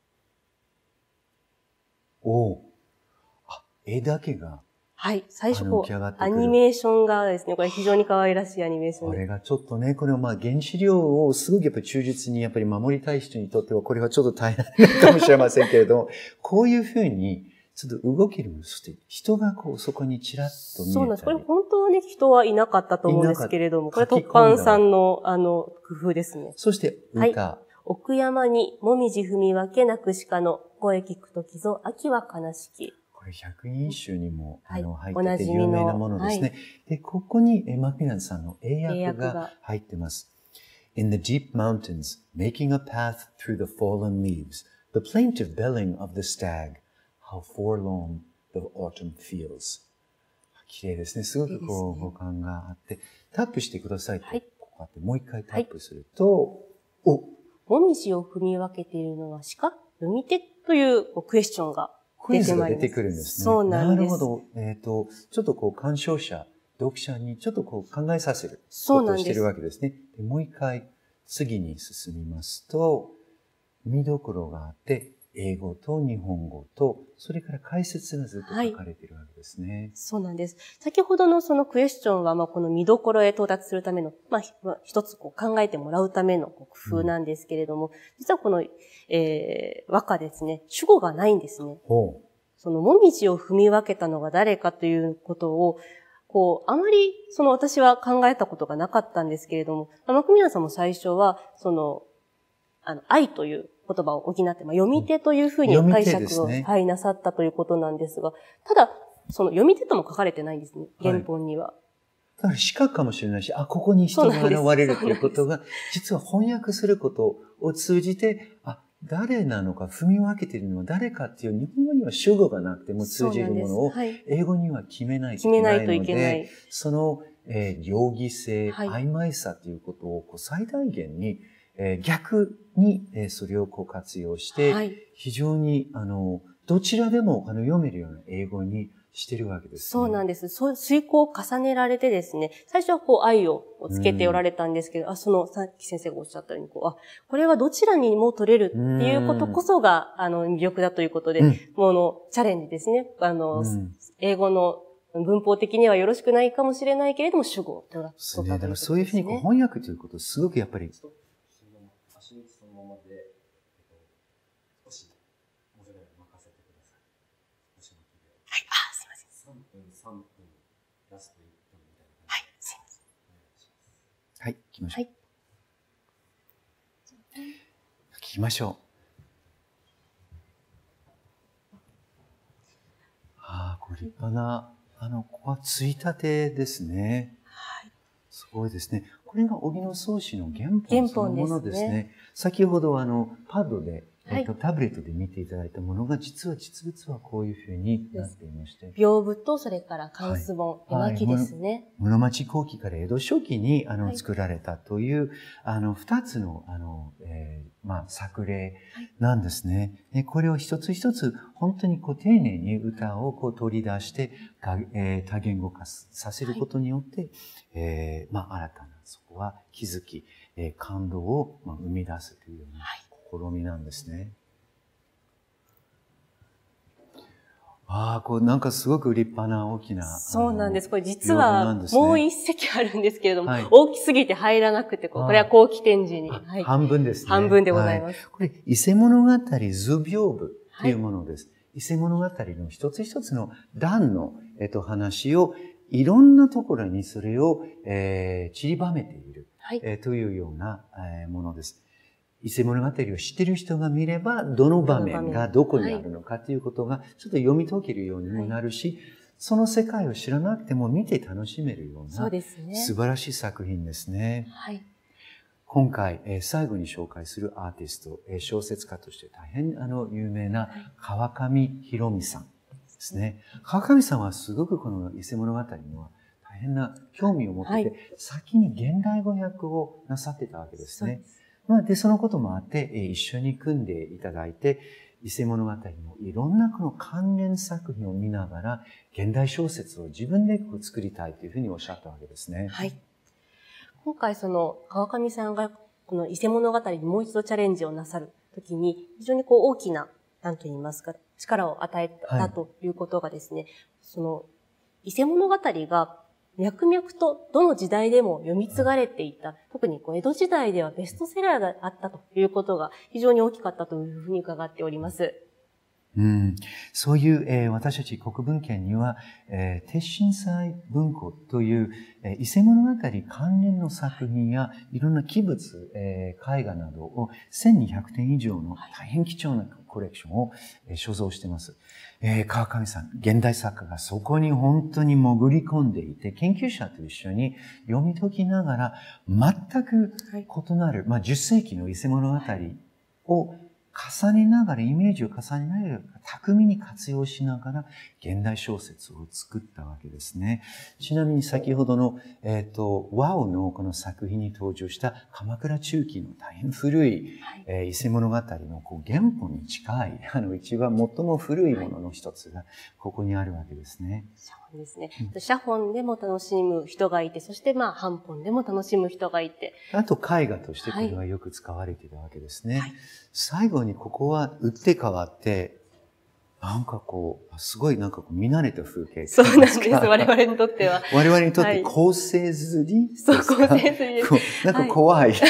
A: おお。あ、絵だけが。
B: はい。最初こう、アニメーションがですね、これ非常に可愛らしいアニメーションで。
A: これがちょっとね、これはまあ原資料をすごくやっぱり忠実にやっぱり守りたい人にとってはこれはちょっと大変なのかもしれませんけれども、こういうふうにちょっと動ける、そして人がこうそこにちらっと見えたり。
B: そうなんです。これ本当はね、人はいなかったと思うんですけれども、これ突版さんのあの工夫ですね。
A: そして歌。はい。
B: 奥山にもみじ踏み分けなくしかの声聞くときぞ秋は悲しき。
A: これ百人一首にも、はい、あの入ってて有名なものですね。はい、で、ここにマクミランさんの英訳が入ってます。In the deep mountains, making a path through the fallen leaves, the plaintive belling of the stag, how forlorn the autumn feels. 綺麗ですね。すごくこう、語感があって、タップしてくださいと。はい、こうやってもう一回タップすると、
B: はい、おもみじを踏み分けているのは鹿？読み手というクエスチョンが出てまいります。
A: クイズが出てくるんですね。
B: そうなんです。
A: なるほど。えっと、ちょっとこう、鑑賞者、読者にちょっとこう考えさせることをしているわけですね。でもう一回、次に進みますと、見どころがあって、英語と日本語と、それから解説がずっと書かれているわけですね。はい、
B: そうなんです。先ほどのそのクエスチョンは、まあ、この見どころへ到達するための、まあ、一つこう考えてもらうための工夫なんですけれども、うん、実はこの、えー、和歌ですね、主語がないんですね。
A: ほう。
B: その、もみじを踏み分けたのが誰かということを、こう、あまり、その私は考えたことがなかったんですけれども、マクミランさんも最初は、その、あの、愛という言葉を補って、まあ、読み手というふうに解釈を、ね、はい、なさったということなんですが、ただ、その読み手とも書かれてないんですね、原本には。はい、
A: だから視覚かもしれないし、あ、ここに人が現れるということが、実は翻訳することを通じて、あ、誰なのか踏み分けているのは誰かっていう日本語には主語がなくても通じるものを英語には決めないといけないので、決めないといけない。その、えー、両義性、はい、曖昧さということをこう最大限に、えー、逆に、えー、それをこう活用して、はい、非常にあのどちらでもあの読めるような英語にしてるわけです、ね。
B: そうなんです。そう、遂行を重ねられてですね、最初はこう愛をつけておられたんですけど、うん、あ、その、さっき先生がおっしゃったように、こう、あ、これはどちらにも取れるっていうことこそが、あの、魅力だということで、うん、もうあの、チャレンジですね。あの、うん、英語の文法的にはよろしくないかもしれないけれども、主語を取ったということですね。だから
A: そういうふうにこう翻訳ということ、すごくやっぱり、
C: 足道そのままで、えっと、少し、申し訳ない任せてください。少し巻きで。
B: はい、あ、すいません。
C: さんぷん、さんぷん、ラストいっぷんみたいな
B: 感じで。はい、すいません。お願いします。
A: はい、行きましょう。はい。聞きましょう。ああ、これ立派な、あの、ここはついたてですね。
B: はい。
A: すごいですね。これが荻野宗氏の原本そのものですね。先ほどあの、パッドでえっと、タブレットで見ていただいたものが、実は実物はこういうふうになっていまして。
B: 屏風と、それから関数本、絵巻ですね。
A: 室町後期から江戸初期に、あの、はい、作られたという、あの、二つの、あの、えー、まあ、作例なんですね。で、これを一つ一つ、本当にこう、丁寧に歌をこう取り出して、えー、多言語化させることによって、はい、えー、まあ、新たな、そこは気づき、えー、感動を、まあ、生み出すというような、はい、試みなんですね。ああ、こうなんかすごく立派な大きな。
B: そうなんです。これ実はもう一席あるんですけれども、はい、大きすぎて入らなくて、これは後期展示に。はい、
A: 半分ですね。
B: 半分でございます。はい、
A: これ、伊勢物語図屏風というものです。はい、伊勢物語の一つ一つの段の、えっと、話を、いろんなところにそれを、えー、散りばめている、はい、えー、というような、えー、ものです。伊勢物語を知っている人が見れば、どの場面がどこにあるのかということが、ちょっと読み解けるようにもなるし、はい、その世界を知らなくても見て楽しめるような、そうですね、素晴らしい作品ですね。はい、今回、えー、最後に紹介するアーティスト、えー、小説家として大変あの有名な川上博美さんですね。川上さんはすごくこの伊勢物語には大変な興味を持ってて、はい、先に現代語訳をなさってたわけですね。まあ、で、そのこともあって、一緒に組んでいただいて、伊勢物語のいろんなこの関連作品を見ながら、現代小説を自分でこう作りたいというふうにおっしゃったわけですね。
B: はい。今回その川上さんがこの伊勢物語にもう一度チャレンジをなさるときに、非常にこう大きな、なんと言いますか、力を与えたということがですね、はい、その伊勢物語が脈々とどの時代でも読み継がれていた。特にこう江戸時代ではベストセラーがあったということが非常に大きかったというふうに伺っております。
A: うん、そういう、えー、私たち国文献には、えー、鉄心祭文庫という、えー、伊勢物語関連の作品やいろんな記物、えー、絵画などをせんにひゃくてん以上の大変貴重なコレクションを、えー、所蔵しています。えー、川上さん、現代作家がそこに本当に潜り込んでいて、研究者と一緒に読み解きながら、全く異なる、はい、まあ、じゅっせいきの伊勢物語を重ねながら、イメージを重ねながら、巧みに活用しながら、現代小説を作ったわけですね。ちなみに先ほどの、えっと、ワオのこの作品に登場した鎌倉中期の大変古い、はい、えー、伊勢物語のこう原本に近い、あの、一番最も古いものの一つが、ここにあるわけですね。
B: 写本ですね。うん、写本でも楽しむ人がいて、そしてまあ、版本でも楽しむ人がいて。
A: あと、絵画としてこれはよく使われていたわけですね。はい、最後にここは打って変わって、なんかこう、すごいなんかこう見慣れた風景。
B: そうなんです。我々にとっては。
A: 我々にとって構成図りですか？
B: そう、構成図りです。
A: なんか怖い、はい、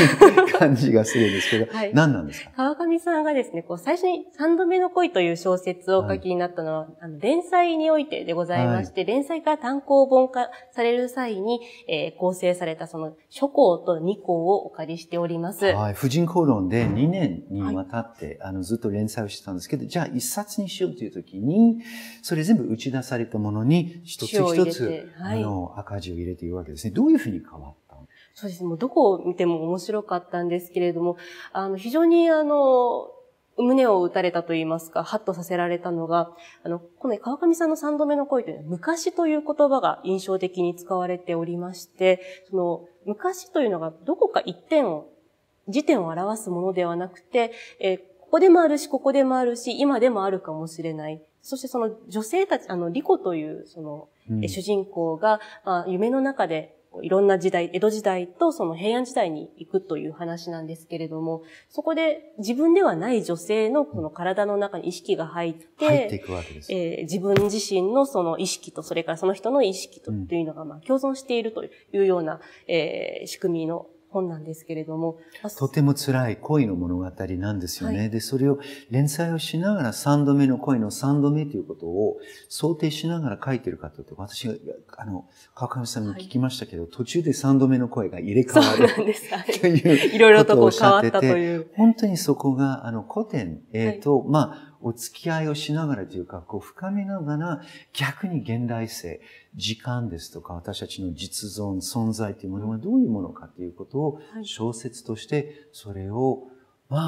A: 感じがするんですけど、はい、何なんですか？
B: 川上さんがですね、こう最初に三度目の恋という小説をお書きになったのは、はい、あの連載においてでございまして、はい、連載から単行本化される際に、えー、構成されたその初項と二項をお借りしております。
A: はい。婦人公論でにねんにわたって、はい、あのずっと連載をしてたんですけど、じゃあ一冊にしようという時に、それ全部打ち出されたものに一つ一つ、はい、あの赤字を入れているわけですね。どういうふうに変わったの？
B: そうですね。もうどこを見ても面白かったんですけれども、あの非常にあの胸を打たれたと言いますか、ハッとさせられたのが、あのこの川上さんの三度目の恋というのは昔という言葉が印象的に使われておりまして、その昔というのがどこか一点を時点を表すものではなくて、えー、ここでもあるし、ここでもあるし、今でもあるかもしれない。そしてその女性たち、あの、リコというその、うん、主人公が、まあ、夢の中でいろんな時代、江戸時代とその平安時代に行くという話なんですけれども、そこで自分ではない女性のこの体の中に意識が入って、
A: 入っていくわけです。
B: えー、自分自身のその意識と、それからその人の意識とっていうのが、まあ、共存しているというような、えー、仕組みの本なんですけれども。
A: とても辛い恋の物語なんですよね。はい、で、それを連載をしながら三度目の恋の三度目ということを想定しながら書いてるかというと、私が、あの、川上さんに聞きましたけど、はい、途中で三度目の恋が入れ替わる。
B: そうなんです。はい、
A: という。
B: いろいろとこう変わったという。
A: 本当にそこが、あの、古典、えっ、ー、と、はい、まあ、お付き合いをしながらというか、こう深めながら、逆に現代性、時間ですとか、私たちの実存、存在というものはどういうものかということを、小説として、それを、まあ、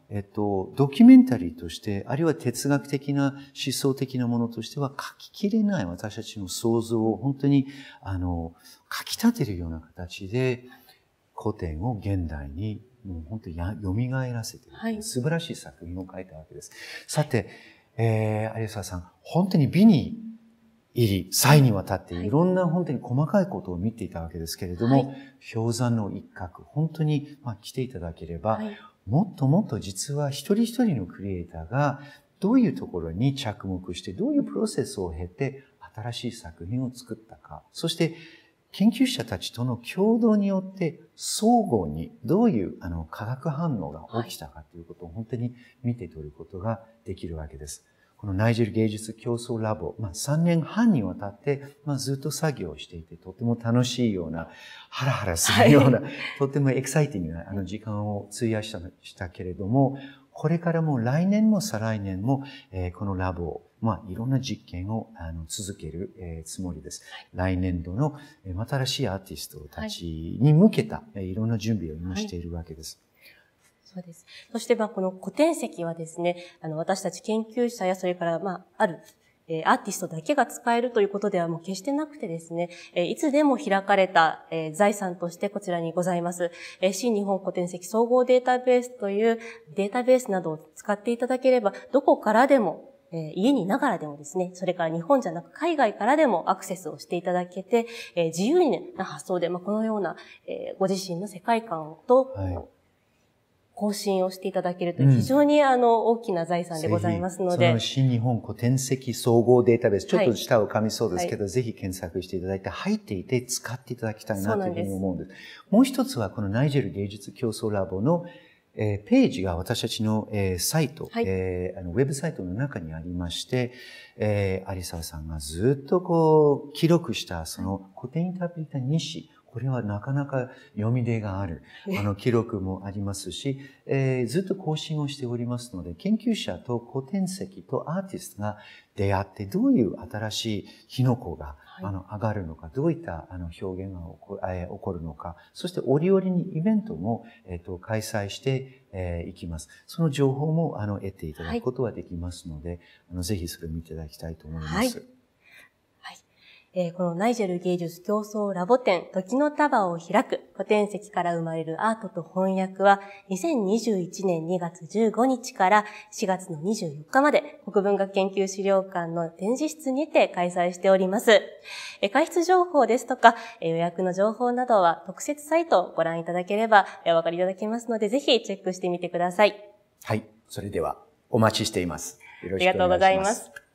A: えっと、ドキュメンタリーとして、あるいは哲学的な思想的なものとしては書ききれない私たちの想像を本当に、あの、書き立てるような形で古典を現代にもう本当にや蘇らせている、はい、素晴らしい作品を書いたわけです。さて、えー、有沢さん、本当に美に入り、際にわたっていろんな本当に細かいことを見ていたわけですけれども、はい、氷山の一角、本当に、まあ、来ていただければ、はい、もっともっと実は一人一人のクリエイターがどういうところに着目して、どういうプロセスを経て新しい作品を作ったか、そして研究者たちとの共同によって相互にどういうあの化学反応が起きたかということを本当に見て取ることができるわけです。このナイジェル芸術競争ラボ、まあさんねんはんにわたって、まあずっと作業をしていて、とても楽しいような、ハラハラするような、はい、とてもエキサイティングなあの時間を費やしたしたけれども、これからも来年も再来年も、えー、このラボを、まあいろんな実験をあの続ける、えー、つもりです。はい、来年度の、えー、新しいアーティストたちに向けた、えー、いろんな準備を今しているわけです。はい、
B: そうです。そして、まあ、この古典石はですね、あの、私たち研究者や、それから、まあ、ある、えー、アーティストだけが使えるということではもう決してなくてですね、えー、いつでも開かれた、えー、財産としてこちらにございます、えー、新日本古典石総合データベースというデータベースなどを使っていただければ、どこからでも、えー、家にいながらでもですね、それから日本じゃなく海外からでもアクセスをしていただけて、えー、自由な発想で、まあ、このような、えー、ご自身の世界観と、はい、更新をしていただけるという非常にあの大きな財産でございますので、
A: うん、その新日本古典石総合データベース、ちょっと下を噛みそうですけど、はい、ぜひ検索していただいて入っていて使っていただきたいなというふうに思うんです。もう一つはこのナイジェル芸術競争ラボの、えー、ページが私たちの、えー、サイト、はい、えー、あのウェブサイトの中にありまして、えー、有沢さんがずっとこう記録したその古典インタープリタ日誌、これはなかなか読み出がある、あの記録もありますし、えー、ずっと更新をしておりますので、研究者と古典石とアーティストが出会って、どういう新しい火の粉が、はい、あの上がるのか、どういったあの表現が起こ、えー、起こるのか、そして折々にイベントも、えー、と開催してい、えー、きます。その情報もあの得ていただくことができますので、はい、あのぜひそれを見ていただきたいと思います。はい
B: えー、このナイジェル芸術競争ラボ展、時の束を開く古典石から生まれるアートと翻訳は、にせんにじゅういちねんにがつじゅうごにちからしがつのにじゅうよっかまで、国文学研究資料館の展示室にて開催しております。えー、開設情報ですとか、えー、予約の情報などは特設サイトをご覧いただければ、えー、お分かりいただけますので、ぜひチェックしてみてください。
A: はい。それでは、お待ちしています。よろしくお願いします。
B: ありがとうございます。